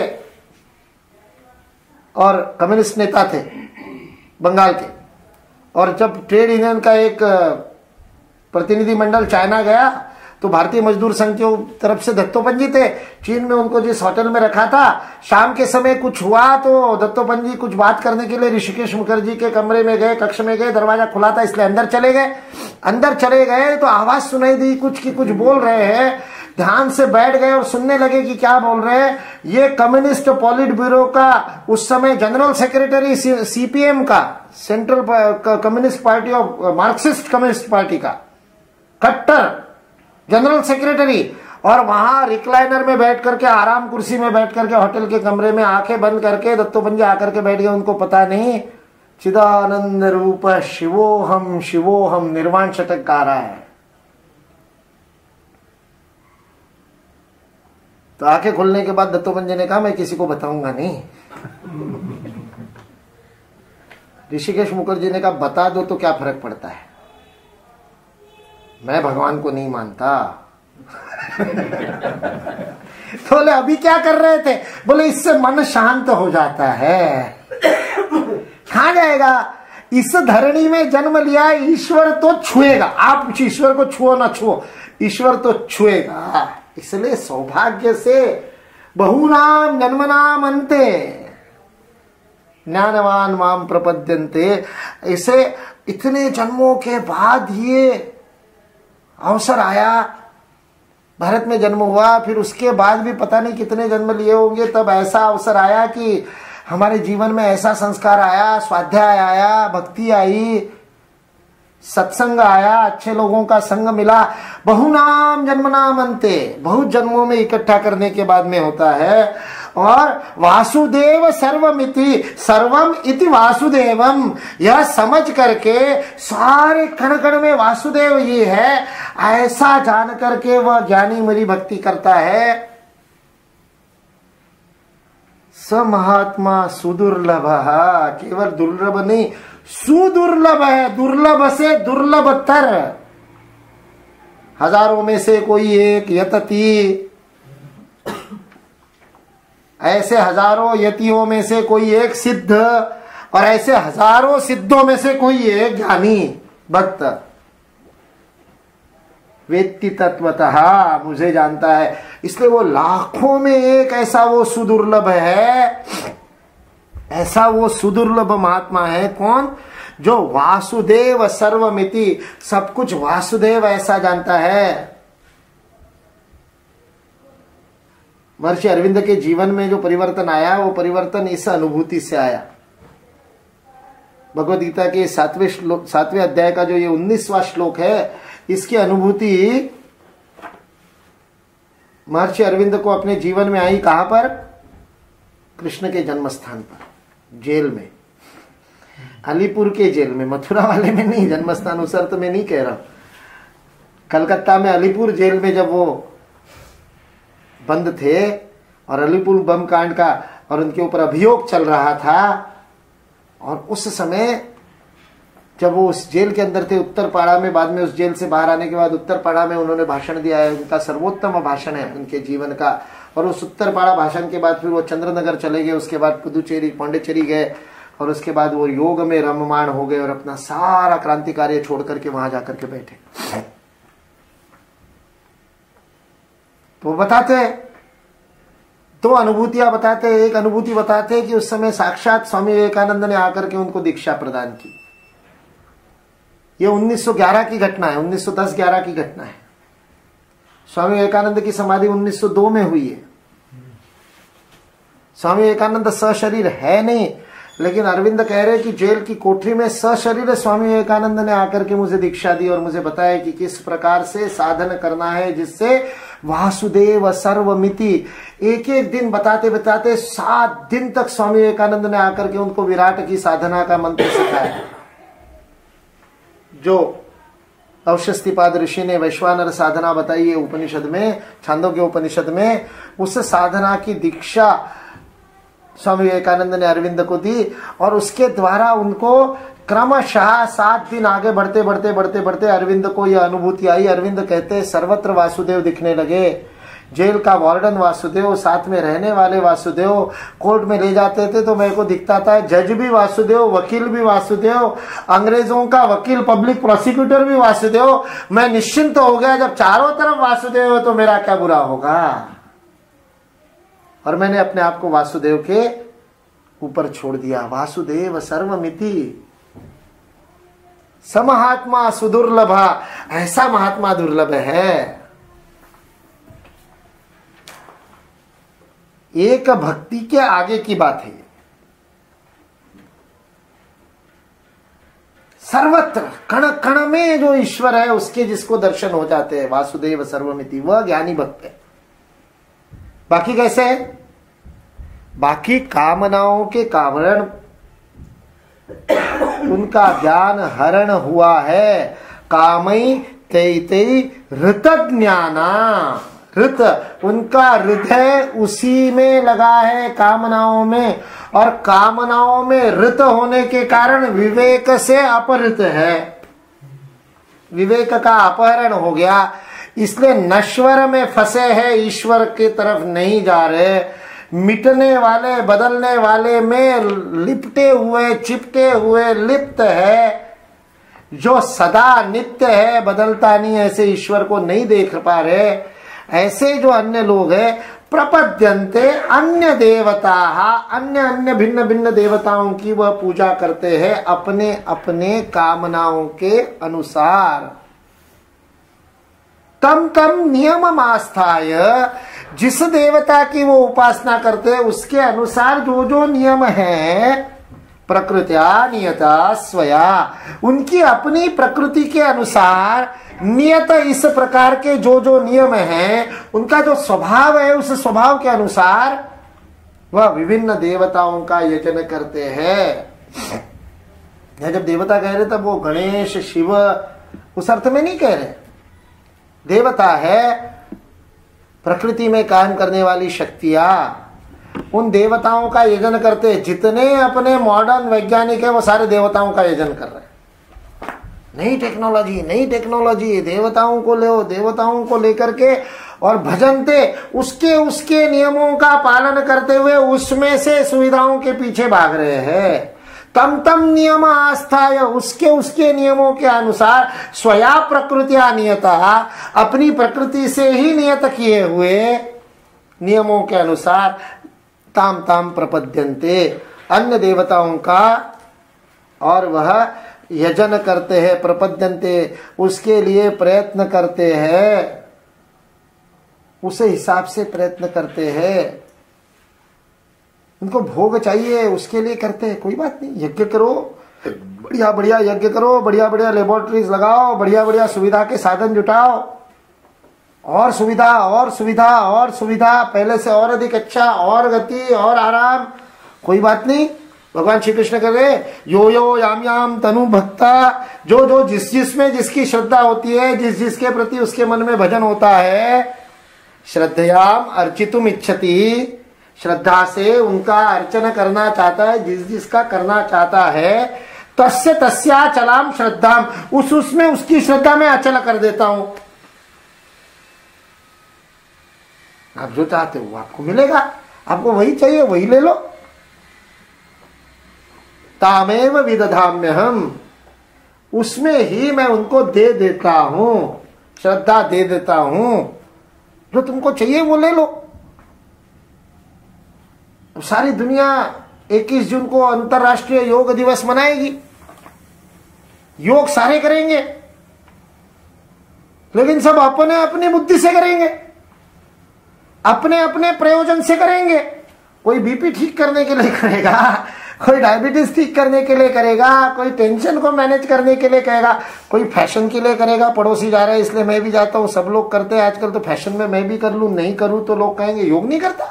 और कम्युनिस्ट नेता थे बंगाल के, और जब ट्रेड यूनियन का एक प्रतिनिधि मंडल चाइना गया तो भारतीय मजदूर संघ की तरफ से दत्तोपंत जी थे। चीन में उनको जिस होटल में रखा था, शाम के समय कुछ हुआ तो दत्तोपंत जी कुछ बात करने के लिए ऋषिकेश मुखर्जी के कमरे में गए, कक्ष में गए, दरवाजा खुला था इसलिए अंदर चले गए। अंदर चले गए तो आवाज सुनाई दी कुछ की कुछ बोल रहे हैं, ध्यान से बैठ गए और सुनने लगे कि क्या बोल रहे हैं। ये कम्युनिस्ट पॉलिट ब्यूरो का उस समय जनरल सेक्रेटरी सीपीएम का, central communist party of marxist communist party का कट्टर जनरल सेक्रेटरी, और वहां रिक्लाइनर में बैठ करके, आराम कुर्सी में बैठ करके होटल के कमरे में आंखें बंद करके दत्तोपंत जी आकर के बैठ गए। उनको पता नहीं चिदानंद रूप शिवोहम शिवोहम निर्वाण शतक गा रहा है। तो आंखें खोलने के बाद दत्तोपंत जी ने कहा मैं किसी को बताऊंगा नहीं। ऋषिकेश मुखर्जी ने कहा बता दो तो क्या फर्क पड़ता है, मैं भगवान को नहीं मानता। तो बोले अभी क्या कर रहे थे? बोले इससे मन शांत हो जाता है। कहां जाएगा? इस धरणी में जन्म लिया, ईश्वर तो छुएगा। आप ईश्वर को छुओ ना छुओ, ईश्वर तो छुएगा। इसलिए सौभाग्य से बहुनाम जन्मनाम अंते ज्ञानवान माम प्रपद्यन्ते। इसे इतने जन्मों के बाद ये अवसर आया, भारत में जन्म हुआ, फिर उसके बाद भी पता नहीं कितने जन्म लिए होंगे, तब ऐसा अवसर आया कि हमारे जीवन में ऐसा संस्कार आया, स्वाध्याय आया, भक्ति आई, सत्संग आया, अच्छे लोगों का संग मिला। बहुनाम जन्मनाम अंते, बहुत जन्मों में इकट्ठा करने के बाद में होता है। और वासुदेव सर्वमिति, सर्वम इति वासुदेवम, यह समझ करके सारे कण कण में वासुदेव ये है, ऐसा जान करके वह ज्ञानी मेरी भक्ति करता है। स महात्मा सुदुर्लभ, केवल दुर्लभ नहीं, सुदुर्लभ है, दुर्लभ से दुर्लभतर। हजारों में से कोई एक यतती, ऐसे हजारों यतियों में से कोई एक सिद्ध, और ऐसे हजारों सिद्धों में से कोई एक ज्ञानी भक्त। वेत्ति तत्वतः, मुझे जानता है। इसलिए वो लाखों में एक ऐसा वो सुदुर्लभ है, ऐसा वो सुदुर्लभ महात्मा है। कौन? जो वासुदेव सर्वमिति, सब कुछ वासुदेव ऐसा जानता है। महर्षि अरविंद के जीवन में जो परिवर्तन आया, वो परिवर्तन इस अनुभूति से आया। भगवद गीता के 7वें अध्याय का जो ये 19वां श्लोक है, इसकी अनुभूति महर्षि अरविंद को अपने जीवन में आई। कहां पर? कृष्ण के जन्म स्थान पर, जेल में, अलीपुर के जेल में, मथुरा वाले में नहीं, जन्म स्थान उस अर्थ में नहीं कह रहा। कलकत्ता में अलीपुर जेल में जब वो बंद थे और अलीपुर बम कांड का और उनके ऊपर अभियोग चल रहा था, और उस समय जब वो उस जेल के अंदर थे, उत्तरपाड़ा में, बाद में उस जेल से बाहर आने के बाद उत्तरपाड़ा में उन्होंने भाषण दिया है, उनका सर्वोत्तम भाषण है उनके जीवन का। और उस उत्तरपाड़ा भाषण के बाद फिर वो चंद्रनगर चले गए, उसके बाद पुदुचेरी पांडिचेरी गए, और उसके बाद वो योग में रममाण हो गए और अपना सारा क्रांति कार्य छोड़ करके वहां जाकर के बैठे। तो बताते दो अनुभूतियां बताते। एक अनुभूति बताते कि उस समय साक्षात स्वामी विवेकानंद ने आकर के उनको दीक्षा प्रदान की। ये 1911 की घटना है, 1910-11 की घटना है। स्वामी विवेकानंद की समाधि 1902 में हुई है। स्वामी विवेकानंद सशरीर है नहीं, लेकिन अरविंद कह रहे कि जेल की कोठरी में सशरीर स्वामी विवेकानंद ने आकर के मुझे दीक्षा दी और मुझे बताया कि किस प्रकार से साधन करना है जिससे वासुदेव सर्वमिति। एक एक दिन बताते बताते 7 दिन तक स्वामी विवेकानंद ने आकर के उनको विराट की साधना का मंत्र सिखाया, जो अवशस्तिपाद ऋषि ने वैश्वानर साधना बताई है उपनिषद में, छांदोग्य उपनिषद में। उस साधना की दीक्षा स्वामी विवेकानंद ने अरविंद को दी, और उसके द्वारा उनको क्रमशः 7 दिन आगे बढ़ते बढ़ते बढ़ते बढ़ते अरविंद को यह अनुभूति आई। अरविंद कहते सर्वत्र वासुदेव दिखने लगे। जेल का वार्डन वासुदेव, साथ में रहने वाले वासुदेव, कोर्ट में ले जाते थे तो मेरे को दिखता था जज भी वासुदेव, वकील भी वासुदेव, अंग्रेजों का वकील, पब्लिक प्रोसिक्यूटर भी वासुदेव। मैं निश्चिंत हो गया, जब चारों तरफ वासुदेव है तो मेरा क्या बुरा होगा। और मैंने अपने आप को वासुदेव के ऊपर छोड़ दिया। वासुदेव सर्वमिति, समहात्मा सुदुर्लभ, ऐसा महात्मा दुर्लभ है। एक भक्ति के आगे की बात है। सर्वत्र कण कण में जो ईश्वर है उसके जिसको दर्शन हो जाते हैं, वासुदेव सर्वमिति, वह ज्ञानी भक्त है। बाकी कैसे है? बाकी कामनाओं के कारण उनका ज्ञान हरण हुआ है। कामई तैतई ऋत ज्ञाना, ऋत, उनका हृदय उसी में लगा है, कामनाओं में, और कामनाओं में ऋत होने के कारण विवेक से अपहृत है, विवेक का अपहरण हो गया। इसलिए नश्वर में फंसे हैं, ईश्वर की तरफ नहीं जा रहे। मिटने वाले बदलने वाले में लिपटे हुए चिपटे हुए लिप्त है, जो सदा नित्य है, बदलता नहीं, ऐसे ईश्वर को नहीं देख पा रहे, ऐसे जो अन्य लोग हैं, प्रपद्यन्ते अन्य देवता, अन्य अन्य भिन्न भिन्न देवताओं की वह पूजा करते हैं अपने अपने कामनाओं के अनुसार। तम तम नियम आस्थाय, जिस देवता की वो उपासना करते हैं उसके अनुसार जो जो नियम है, प्रकृत्या नियता स्वया, उनकी अपनी प्रकृति के अनुसार नियत इस प्रकार के जो जो नियम हैं, उनका जो स्वभाव है उस स्वभाव के अनुसार वह विभिन्न देवताओं का यजन करते हैं। जब देवता कह रहे तब वो गणेश शिव उस अर्थ में नहीं कह रहे, देवता है प्रकृति में काम करने वाली शक्तियां, उन देवताओं का यजन करते हैं। जितने अपने मॉडर्न वैज्ञानिक है वो सारे देवताओं का यजन कर रहे हैं। नई टेक्नोलॉजी, देवताओं को ले, देवताओं को लेकर के और भजनते उसके उसके नियमों का पालन करते हुए उसमें से सुविधाओं के पीछे भाग रहे हैं। तम तम नियम आस्थाय, उसके उसके नियमों के अनुसार स्वया प्रकृतिया नियता, अपनी प्रकृति से ही नियत किए हुए नियमों के अनुसार ताम ताम प्रपद्यन्ते, अन्य देवताओं का और वह यजन करते हैं। प्रपद्यन्ते, उसके लिए प्रयत्न करते हैं, उसे हिसाब से प्रयत्न करते हैं। उनको भोग चाहिए उसके लिए करते हैं, कोई बात नहीं, यज्ञ करो, बढ़िया बढ़िया यज्ञ करो, बढ़िया बढ़िया लेबोरेटरीज लगाओ, बढ़िया बढ़िया सुविधा के साधन जुटाओ, और सुविधा और सुविधा और सुविधा, पहले से और अधिक अच्छा, और गति और आराम, कोई बात नहीं। भगवान श्री कृष्ण कह रहे यो यो याम याम तनु भक्ता, जो जो जिस जिसमें जिसकी श्रद्धा होती है, जिस जिसके प्रति उसके मन में भजन होता है, श्रद्धयाम अर्चितुम इच्छति, श्रद्धा से उनका अर्चना करना चाहता है, जिस जिसका करना चाहता है, तस्य तस्या चलाम श्रद्धाम, उसमें उसकी श्रद्धा में अचल कर देता हूं। आप जो चाहते हो आपको मिलेगा, आपको वही चाहिए वही ले लो। तामेव विदधाम्य हम, उसमें ही मैं उनको दे देता हूं, श्रद्धा दे देता हूं, जो तुमको चाहिए वो ले लो। सारी दुनिया 21 जून को अंतर्राष्ट्रीय योग दिवस मनाएगी, योग सारे करेंगे, लेकिन सब अपने अपनी बुद्धि से करेंगे, अपने अपने प्रयोजन से करेंगे। कोई बीपी ठीक करने के लिए करेगा, कोई डायबिटीज ठीक करने के लिए करेगा, कोई टेंशन को मैनेज करने के लिए करेगा, कोई फैशन के लिए करेगा, पड़ोसी जा रहा है इसलिए मैं भी जाता हूं, सब लोग करते हैं आजकल तो फैशन में मैं भी कर लूं, नहीं करूं तो लोग कहेंगे योग नहीं करता।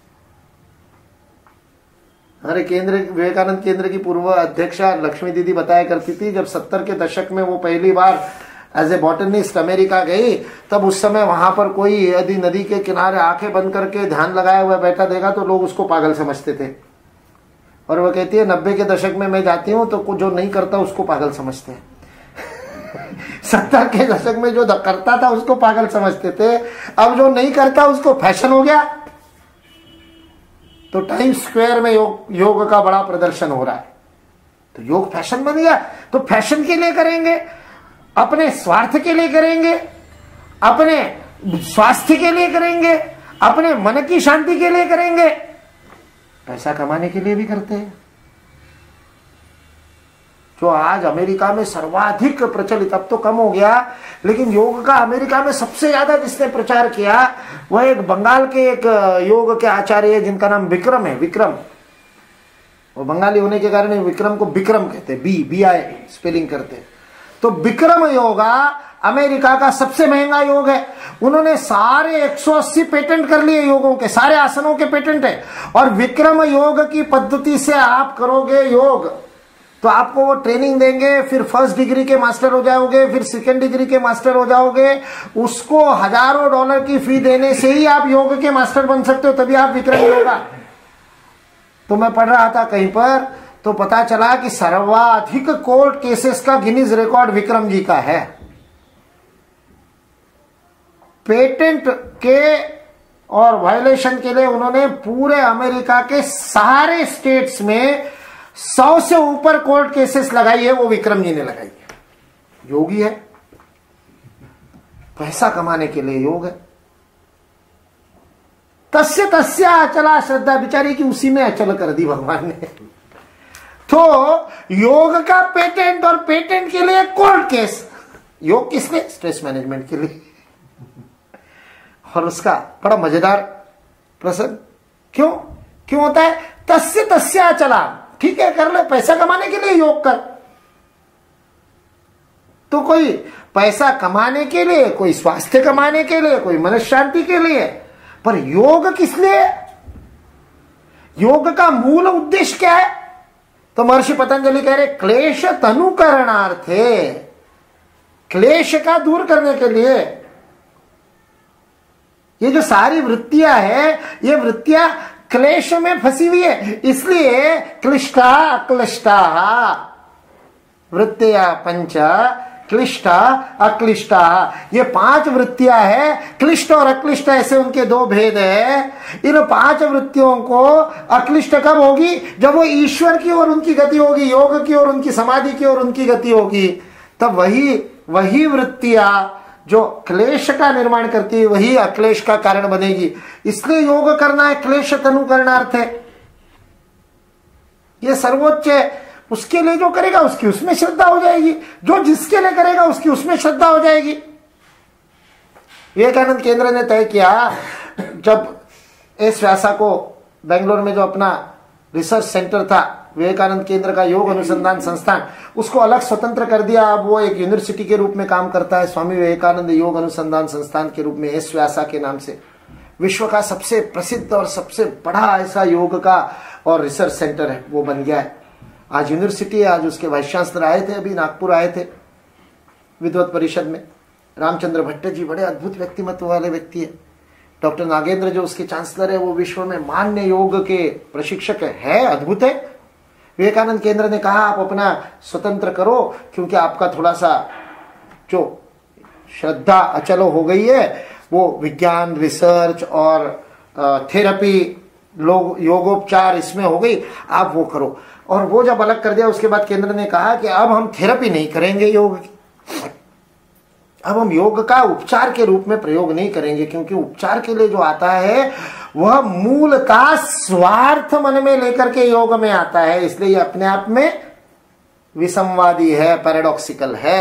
हमारे विवेकानंद केंद्र की पूर्व अध्यक्षा लक्ष्मी दीदी बताया करती थी, जब 70 के दशक में वो पहली बार एज ए बॉटनिस्ट अमेरिका गई, तब उस समय वहां पर कोई यदि नदी के किनारे आंखें बंद करके ध्यान लगाया हुआ बैठा देगा तो लोग उसको पागल समझते थे। और वो कहती है 90 के दशक में मैं जाती हूँ तो जो नहीं करता उसको पागल समझते हैं। 70 के दशक में जो करता था उसको पागल समझते थे, अब जो नहीं करता उसको फैशन हो गया। तो टाइम्स स्क्वायर में योग का बड़ा प्रदर्शन हो रहा है, तो योग फैशन बन गया। तो फैशन के लिए करेंगे, अपने स्वार्थ के लिए करेंगे, अपने स्वास्थ्य के लिए करेंगे, अपने मन की शांति के लिए करेंगे, पैसा कमाने के लिए भी करते हैं। जो आज अमेरिका में सर्वाधिक प्रचलित, अब तो कम हो गया, लेकिन योग का अमेरिका में सबसे ज्यादा जिसने प्रचार किया वह एक बंगाल के एक योग के आचार्य है जिनका नाम विक्रम है। विक्रम, वो बंगाली होने के कारण विक्रम को विक्रम कहते हैं, BI स्पेलिंग करते हैं। तो विक्रम योगा अमेरिका का सबसे महंगा योग है। उन्होंने सारे 180 पेटेंट कर लिए योगों के, सारे आसनों के पेटेंट है। और विक्रम योग की पद्धति से आप करोगे योग तो आपको वो ट्रेनिंग देंगे, फिर फर्स्ट डिग्री के मास्टर हो जाओगे, फिर सेकंड डिग्री के मास्टर हो जाओगे। उसको हजारों डॉलर की फी देने से ही आप योग के मास्टर बन सकते हो, तभी आप विक्रम योगा। तो मैं पढ़ रहा था कहीं पर, तो पता चला कि सर्वाधिक कोर्ट केसेस का गिनीज रिकॉर्ड विक्रम जी का है। पेटेंट के और वायलेशन के लिए उन्होंने पूरे अमेरिका के सारे स्टेट्स में 100 से ऊपर कोर्ट केसेस लगाई है, वो विक्रम जी ने लगाई है। योगी है, पैसा कमाने के लिए योग है। तस्य तस्या अचला श्रद्धा, बिचारी की उसी में अचल कर दी भगवान ने। तो योग का पेटेंट, और पेटेंट के लिए कोर्ट केस। योग किस लिए? स्ट्रेस मैनेजमेंट के लिए। और उसका बड़ा मजेदार प्रसंग क्यों होता है? तस्य तस्या चला, ठीक है कर ले, पैसा कमाने के लिए योग कर। तो कोई पैसा कमाने के लिए, कोई स्वास्थ्य कमाने के लिए, कोई मन शांति के लिए, पर योग किस लिए? योग का मूल उद्देश्य क्या है? तो महर्षि पतंजलि कह रहे क्लेश तनुकरणार्थे, क्लेश का दूर करने के लिए। ये जो सारी वृत्तियां है, ये वृत्तियां क्लेश में फंसी हुई है, इसलिए क्लिष्टा अक्लिष्टा वृत्तियां पंच, क्लिष्टा अक्लिष्टा, ये 5 वृत्तियां है। क्लिष्ट और अक्लिष्ट ऐसे उनके 2 भेद है। इन 5 वृत्तियों को अक्लिष्ट कब होगी? जब वो ईश्वर की ओर उनकी गति होगी, योग की ओर, उनकी समाधि की ओर उनकी गति होगी, तब वही वृत्तियां जो क्लेश का निर्माण करती है, वही अक्लेश का कारण बनेगी। इसलिए योग करना है, क्लेश तनु करणार्थ है, ये सर्वोच्च है। उसके लिए जो करेगा उसकी उसमें श्रद्धा हो जाएगी, जो जिसके लिए करेगा उसकी उसमें श्रद्धा हो जाएगी। विवेकानंद केंद्र ने तय किया, जब एस व्यासा को बेंगलोर में जो अपना रिसर्च सेंटर था, विवेकानंद केंद्र का योग अनुसंधान संस्थान, उसको अलग स्वतंत्र कर दिया। अब वो एक यूनिवर्सिटी के रूप में काम करता है, स्वामी विवेकानंद योग अनुसंधान संस्थान के रूप में, एस व्यासा के नाम से। विश्व का सबसे प्रसिद्ध और सबसे बड़ा ऐसा योग का और रिसर्च सेंटर है, वो बन गया है। आज यूनिवर्सिटी है। आज उसके वाइस चांसलर आए थे, अभी नागपुर आए थे विद्वत परिषद में। रामचंद्र भट्ट जी बड़े अद्भुत व्यक्तिमत्व वाले व्यक्ति है। डॉक्टर नागेंद्र जो उसके चांसलर है, वो विश्व में मान्य योग के प्रशिक्षक है, अद्भुत है। विवेकानंद केंद्र ने कहा आप अपना स्वतंत्र करो, क्योंकि आपका थोड़ा सा जो श्रद्धा अचल हो गई है, वो विज्ञान, रिसर्च और थेरेपी, योगोपचार इसमें हो गई, आप वो करो। और वो जब अलग कर दिया, उसके बाद केंद्र ने कहा कि अब हम थेरेपी नहीं करेंगे योग की, अब हम योग का उपचार के रूप में प्रयोग नहीं करेंगे, क्योंकि उपचार के लिए जो आता है वह मूलतः स्वार्थ मन में लेकर के योग में आता है, इसलिए ये अपने आप में विसंवादी है, पैराडॉक्सिकल है।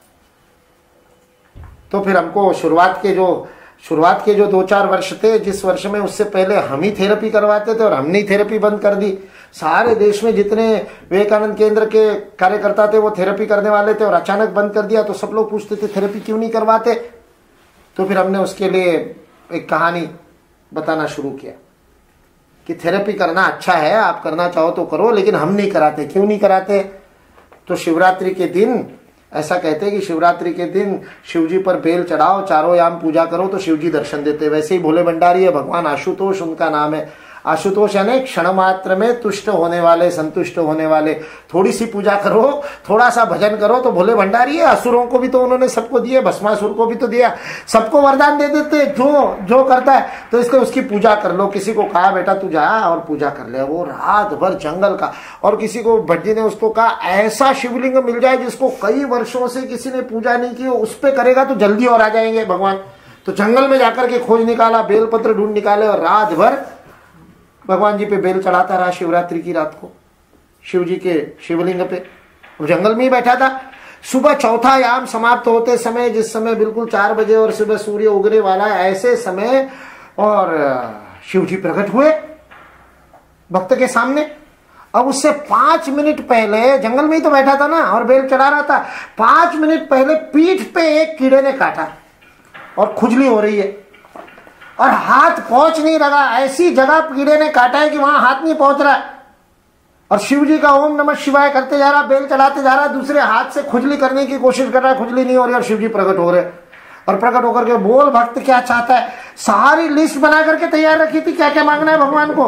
तो फिर हमको शुरुआत के जो 2-4 वर्ष थे, जिस वर्ष में उससे पहले हम ही थेरेपी करवाते थे और हमने ही थेरेपी बंद कर दी। सारे देश में जितने विवेकानंद केंद्र के कार्यकर्ता थे वो थेरेपी करने वाले थे, और अचानक बंद कर दिया तो सब लोग पूछते थे थेरेपी क्यों नहीं करवाते। तो फिर हमने उसके लिए एक कहानी बताना शुरू किया कि थेरेपी करना अच्छा है, आप करना चाहो तो करो, लेकिन हम नहीं कराते। क्यों नहीं कराते? तो शिवरात्रि के दिन ऐसा कहते हैं कि शिवरात्रि के दिन शिवजी पर बेल चढ़ाओ, चारों याम पूजा करो तो शिवजी दर्शन देते। वैसे ही भोले भंडारी है, भगवान आशुतोष उनका नाम है। आशुतोष यानी क्षण मात्र में तुष्ट होने वाले, संतुष्ट होने वाले। थोड़ी सी पूजा करो, थोड़ा सा भजन करो तो भोले भंडारी है। असुरों को भी तो उन्होंने सबको दिए, भस्मासुर को भी तो दिया, सबको वरदान दे देते जो करता है। तो इसलिए उसकी पूजा कर लो। किसी को कहा बेटा तू जा और पूजा कर ले, वो रात भर जंगल का। और किसी को भट्ट जी ने उसको कहा ऐसा शिवलिंग मिल जाए जिसको कई वर्षों से किसी ने पूजा नहीं की, उस पे करेगा तो जल्दी और आ जाएंगे भगवान। तो जंगल में जाकर के खोज निकाला, बेलपत्र ढूंढ निकाले और रात भर भगवान जी पे बेल चढ़ाता रहा। शिवरात्रि की रात को शिव जी के शिवलिंग पे जंगल में ही बैठा था। सुबह चौथा याम समाप्त होते समय, जिस समय बिल्कुल 4 बजे और सुबह सूर्य उगने वाला है, ऐसे समय और शिव जी प्रकट हुए भक्त के सामने। अब उससे 5 मिनट पहले जंगल में ही तो बैठा था ना और बेल चढ़ा रहा था। 5 मिनट पहले पीठ पे एक कीड़े ने काटा और खुजली हो रही है और हाथ पहुंच नहीं रहा। ऐसी जगह कीड़े ने काटा है कि वहां हाथ नहीं पहुंच रहा है। और शिव जी का ओम नमः शिवाय करते जा रहा, बेल चढ़ाते जा रहा, दूसरे हाथ से खुजली करने की कोशिश कर रहा है, खुजली नहीं हो रही और शिव जी प्रकट हो रहे। और प्रकट होकर के बोल भक्त क्या चाहता है। सारी लिस्ट बना करके तैयार रखी थी क्या क्या मांगना है भगवान को,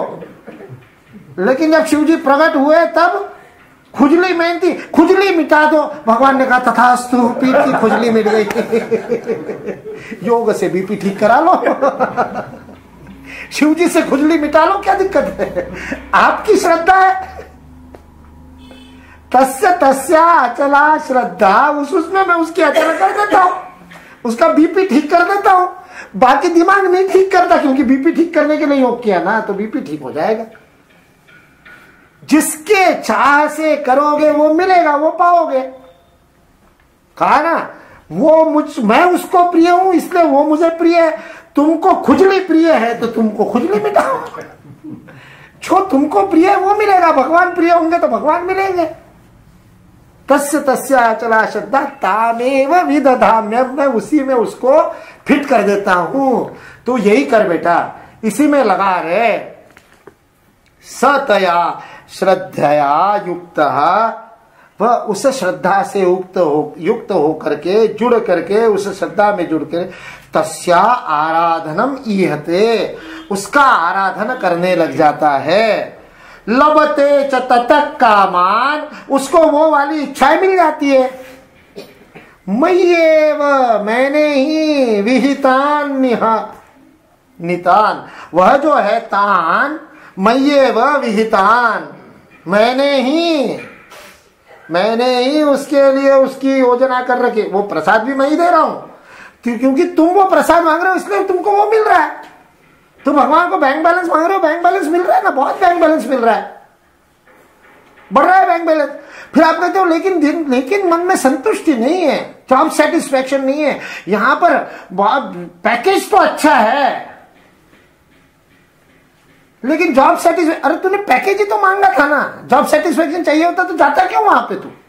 लेकिन जब शिव जी प्रकट हुए तब खुजली मेन थी, खुजली मिटा दो। भगवान ने कहा तथास्तु, पीठ की खुजली मिट गई। योग से बीपी ठीक करा लो। शिव जी से खुजली मिटा लो, क्या दिक्कत है? आपकी श्रद्धा है। तस्य तस्या अचला श्रद्धा, उसमें मैं उसकी अचल कर देता हूं, उसका बीपी ठीक कर देता हूं। बाकी दिमाग नहीं ठीक करता, क्योंकि बीपी ठीक करने के लिए योग किया ना, तो बीपी ठीक हो जाएगा। जिसके चाह से करोगे वो मिलेगा, वो पाओगे। कहा ना, मैं उसको प्रिय हूं इसलिए वो मुझे प्रिय है। तुमको खुजली प्रिय है तो तुमको खुजली मिटाओ। जो तुमको प्रिय है वो मिलेगा। भगवान प्रिय होंगे तो भगवान मिलेंगे। तस्य तस्या अचला श्रद्धा तामेव विदधाम्यहम्, मैं उसी में उसको फिट कर देता हूं। तो यही कर बेटा, इसी में लगा रहे। सतया श्रद्धया युक्त, वह उस श्रद्धा से युक्त हो करके, जुड़ करके, उस श्रद्धा में जुड़ कर तस्या आराधनम ईहते, उसका आराधन करने लग जाता है। लभते च ततः कामान, उसको वो वाली इच्छाएं मिल जाती है। मय्येव, मैंने ही, विहितान नितान, वह जो है तान, मय्येव विहितान, मैंने ही उसके लिए उसकी योजना कर रखी। वो प्रसाद भी मैं ही दे रहा हूं, क्योंकि तुम वो प्रसाद मांग रहे हो इसलिए तुमको वो मिल रहा है। तुम भगवान को बैंक बैलेंस मांग रहे हो, बैंक बैलेंस मिल रहा है ना, बहुत बैंक बैलेंस मिल रहा है, बढ़ रहा है बैंक बैलेंस। फिर आप कहते हो लेकिन मन में संतुष्टि नहीं है, जॉब सेटिस्फैक्शन नहीं है। यहां पर पैकेज तो अच्छा है, लेकिन जॉब सेटिस्फैक्शन, अरे तूने पैकेज ही तो मांगा था ना। जॉब सेटिस्फैक्शन चाहिए होता तो जाता क्यों वहां पे तू?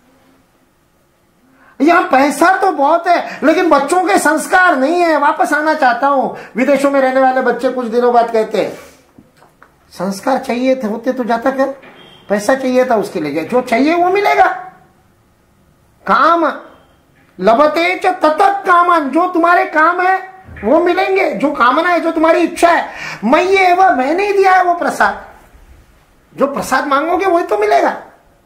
यहां पैसा तो बहुत है, लेकिन बच्चों के संस्कार नहीं है। वापस आना चाहता हूं। विदेशों में रहने वाले बच्चे कुछ दिनों बाद कहते हैं, संस्कार चाहिए थे होते तो जाता कर, पैसा चाहिए था उसके लिए, जो चाहिए वो मिलेगा। काम लभते च ततः कामान, जो तुम्हारे काम है वो मिलेंगे, जो कामना है, जो तुम्हारी इच्छा है। मय्येव, मैंने ही दिया है वो प्रसाद। जो प्रसाद मांगोगे वही तो मिलेगा।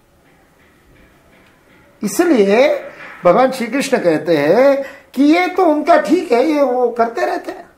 इसलिए भगवान श्री कृष्ण कहते हैं कि ये तो उनका ठीक है, ये वो करते रहते हैं।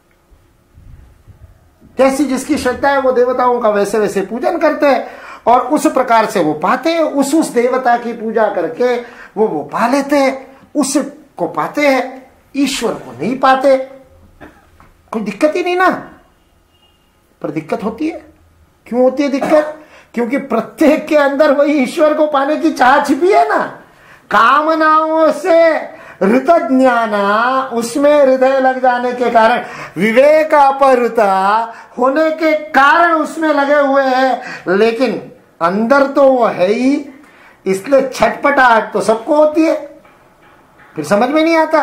जैसी जिसकी श्रद्धा है वो देवताओं का वैसे वैसे पूजन करते हैं, और उस प्रकार से वो पाते हैं। उस देवता की पूजा करके वो पा लेते हैं, उसको पाते हैं, ईश्वर को नहीं पाते। कोई दिक्कत ही नहीं ना, पर दिक्कत होती है। क्यों होती है दिक्कत? क्योंकि प्रत्येक के अंदर वही ईश्वर को पाने की चाह छिपी है ना। कामनाओं से ऋत ज्ञाना, उसमें हृदय लग जाने के कारण, विवेक अपहृता होने के कारण उसमें लगे हुए हैं, लेकिन अंदर तो वो है ही। इसलिए छटपटाहट तो सबको होती है, फिर समझ में नहीं आता।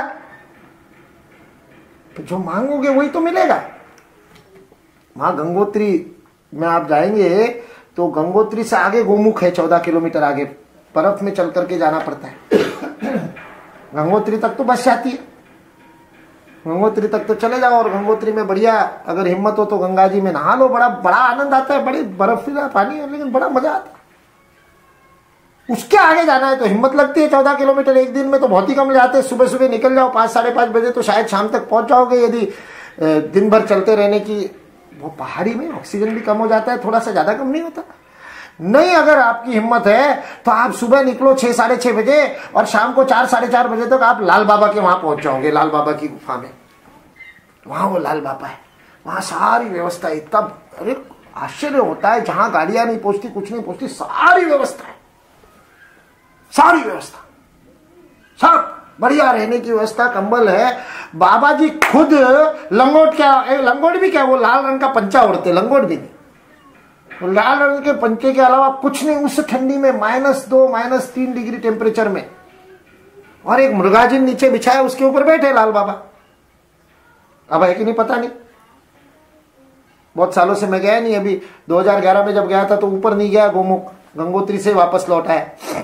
तो जो मांगोगे वही तो मिलेगा। वहां गंगोत्री में आप जाएंगे तो गंगोत्री से आगे गोमुख है, 14 किलोमीटर आगे, बर्फ में चल करके जाना पड़ता है। गंगोत्री तक तो बस जाती है, गंगोत्री तक तो चले जाओ। और गंगोत्री में बढ़िया, अगर हिम्मत हो तो गंगा जी में नहा लो, बड़ा बड़ा आनंद आता है। बड़ी बर्फीला पानी है, लेकिन बड़ा मजा आता है। उसके आगे जाना है तो हिम्मत लगती है। 14 किलोमीटर एक दिन में तो बहुत ही कम जाते हैं। सुबह सुबह निकल जाओ 5 साढ़े 5 बजे, तो शायद शाम तक पहुंच जाओगे। यदि दिन भर चलते रहने की, वो पहाड़ी में ऑक्सीजन भी कम हो जाता है, थोड़ा सा ज्यादा कम नहीं होता। नहीं, अगर आपकी हिम्मत है तो आप सुबह निकलो 6 साढ़े 6 बजे, और शाम को 4 साढ़े 4 बजे तक आप लाल बाबा के वहां पहुंच जाओगे। लाल बाबा की गुफा में, वहां वो लाल बाबा है, वहां सारी व्यवस्था है। तब अरे आश्चर्य होता है, जहां गाड़ियां नहीं पहुंचती, कुछ नहीं पहुंचती, सारी व्यवस्था है, सारी व्यवस्था, सब बढ़िया रहने की व्यवस्था, कंबल है। बाबा जी खुद लंगोट, क्या लंगोट भी क्या, वो लाल रंग का पंचा ओढ़ते, लंगोट भी नहीं, लाल रंग के पंचे के अलावा कुछ नहीं। उस ठंडी में -2 -3 डिग्री टेम्परेचर में, और एक मृगाजिन नीचे बिछाया, उसके ऊपर बैठे लाल बाबा। अब है कि नहीं पता नहीं, बहुत सालों से मैं गया नहीं। अभी 2011 में जब गया था तो ऊपर नहीं गया, गोमुख गंगोत्री से वापस लौटा है।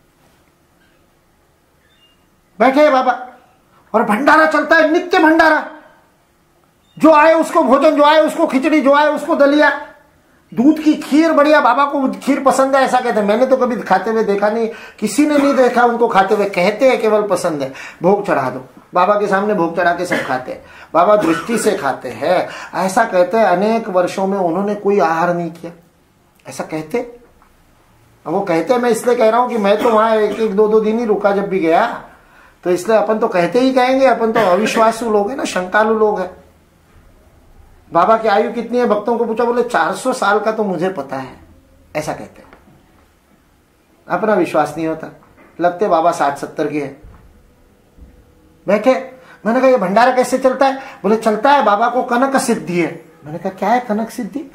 बैठे हैं बाबा, और भंडारा चलता है, नित्य भंडारा। जो आए उसको भोजन, जो आए उसको खिचड़ी, जो आए उसको दलिया, दूध की खीर बढ़िया, बाबा को खीर पसंद है ऐसा कहते हैं। मैंने तो कभी खाते हुए देखा नहीं, किसी ने नहीं देखा उनको खाते हुए, कहते हैं केवल पसंद है। भोग चढ़ा दो, बाबा के सामने भोग चढ़ा के सब खाते हैं, बाबा दृष्टि से खाते हैं ऐसा कहते हैं। अनेक वर्षों में उन्होंने कोई आहार नहीं किया ऐसा कहते। अब वो कहते, मैं इसलिए कह रहा हूं कि मैं तो वहां एक एक दो दिन ही रुका जब भी गया, तो इसलिए अपन तो कहते ही कहेंगे, अपन तो अविश्वासु लोग हैं ना, शंकालु लोग हैं। बाबा की आयु कितनी है भक्तों को पूछा, बोले 400 साल का तो मुझे पता है ऐसा कहते हैं। अपना विश्वास नहीं होता, लगते बाबा 60-70 के हैं। बैठे, मैंने कहा ये भंडारा कैसे चलता है, बोले चलता है, बाबा को कनक सिद्धि है। मैंने कहा क्या है कनक सिद्धि,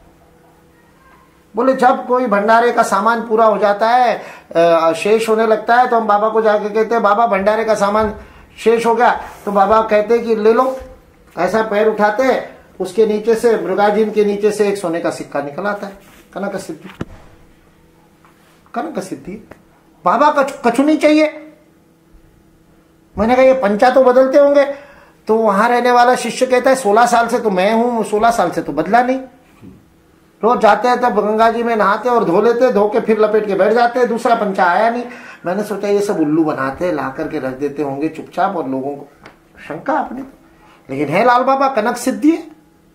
बोले जब कोई भंडारे का सामान पूरा हो जाता है, शेष होने लगता है, तो हम बाबा को जाके कहते हैं बाबा भंडारे का सामान शेष हो गया, तो बाबा कहते हैं कि ले लो। ऐसा पैर उठाते हैं, उसके नीचे से, मृगाजीन के नीचे से एक सोने का सिक्का निकल आता है, कनक सिद्धि। कनक सिद्धि, बाबा कछु नहीं चाहिए। मैंने कहा ये पंचा तो बदलते होंगे, तो वहां रहने वाला शिष्य कहता है 16 साल से तो मैं हूं, 16 साल से तो बदला नहीं। रोज जाते हैं तब गंगा जी में नहाते और धो लेते, धो के फिर लपेट के बैठ जाते हैं, दूसरा पंचा आया नहीं। मैंने सोचा ये सब उल्लू बनाते, ला करके रख देते होंगे चुपचाप, और लोगों को शंका अपने, लेकिन है लाल बाबा कनक सिद्धि है।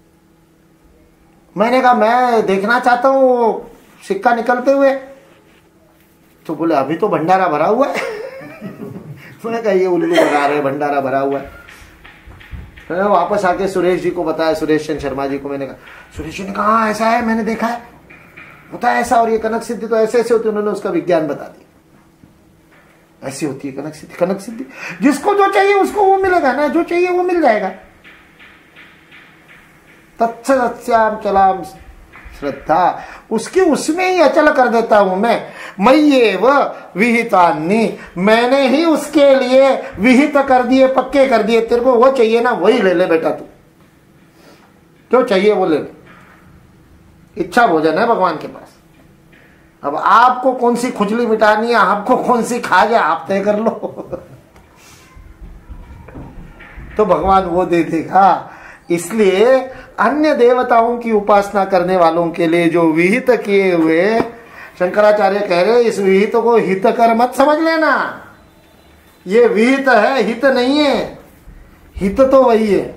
मैंने कहा मैं देखना चाहता हूं वो सिक्का निकलते हुए, तो बोले अभी तो भंडारा भरा हुआ है। मैंने कहा ये उल्लू बना रहे, भंडारा भरा हुआ है। मैंने वापस आके सुरेश जी को बताया, सुरेश चंद्र शर्मा जी को। मैंने कहा, सुरेश जी ने कहा ऐसा है, मैंने देखा है, होता है ऐसा, और ये कनक सिद्धि तो ऐसे ऐसे होती है। उन्होंने उसका विज्ञान बता दिया, ऐसी होती है कनक सिद्धि। कनक सिद्धि जिसको जो चाहिए उसको वो मिलेगा ना, जो चाहिए वो मिल जाएगा। तत्सत्याम चलाम श्रद्धा, उसकी उसमें ही अचल कर देता हूं मैं। मय्येव विहितानि, मैंने ही उसके लिए विहित कर दिए, पक्के कर दिए। तेरे को वो चाहिए ना, वही ले ले बेटा, तू जो चाहिए वो ले ले। इच्छा भोजन है भगवान के पास। अब आपको कौन सी खुजली मिटानी है, आपको कौन सी खा जाए, आप तय कर लो। तो भगवान वो दे देगा। इसलिए अन्य देवताओं की उपासना करने वालों के लिए जो विहित किए हुए, शंकराचार्य कह रहे इस विहित को हित कर मत समझ लेना। ये विहित है, हित नहीं है। हित तो वही है,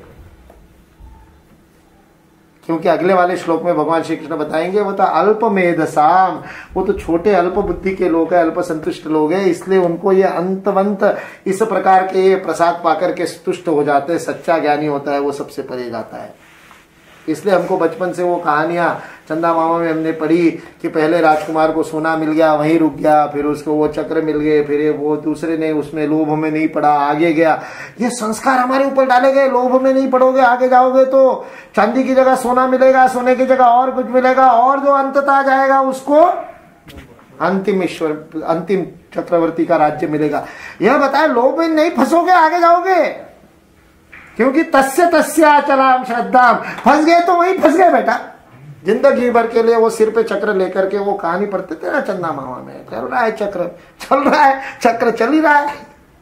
क्योंकि अगले वाले श्लोक में भगवान श्री कृष्ण बताएंगे वो तो अल्प मेधसाम, वो तो छोटे अल्प बुद्धि के लोग हैं, अल्प संतुष्ट लोग हैं, इसलिए उनको ये अंतवंत इस प्रकार के प्रसाद पाकर के तुष्ट हो जाते हैं। सच्चा ज्ञानी होता है वो सबसे परे जाता है। इसलिए हमको बचपन से वो कहानियां चंदा मामा में हमने पढ़ी कि पहले राजकुमार को सोना मिल गया, वहीं रुक गया, फिर उसको वो चक्र मिल गए, फिर वो दूसरे ने उसमें लोभ में नहीं पड़ा, आगे गया। ये संस्कार हमारे ऊपर डाले गए, लोभ में नहीं पड़ोगे, आगे जाओगे तो चांदी की जगह सोना मिलेगा, सोने की जगह और कुछ मिलेगा, और जो अंततः जाएगा उसको अंतिम ईश्वर, अंतिम चक्रवर्ती का राज्य मिलेगा। यह बताया लोभ में नहीं फंसोगे, आगे जाओगे, क्योंकि तस्य तस्याचलाम श्रद्धाम, फंस गए तो वहीं फंस गए बेटा। जिंदगी भर के लिए वो सिर पे चक्र लेकर के वो कहानी पढ़ते थे ना चंदा मामा में, चल रहा है चक्र, चल रहा है चक्र, चल ही रहा है।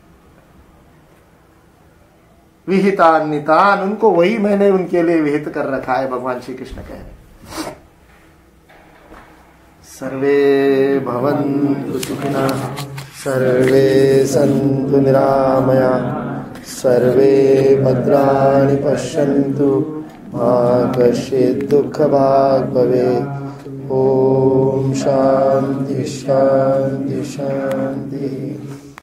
विहितान नितान, उनको वही मैंने उनके लिए विहित कर रखा है। भगवान श्री कृष्ण कह रहे सर्वे भवन्तु सुखिनः, सर्वे सन्तु निरामया, सर्वे भद्राणि पश्यन्तु, मा कश्चित् दुःखभाग् भवेत्। ओम शांति शांति शांति।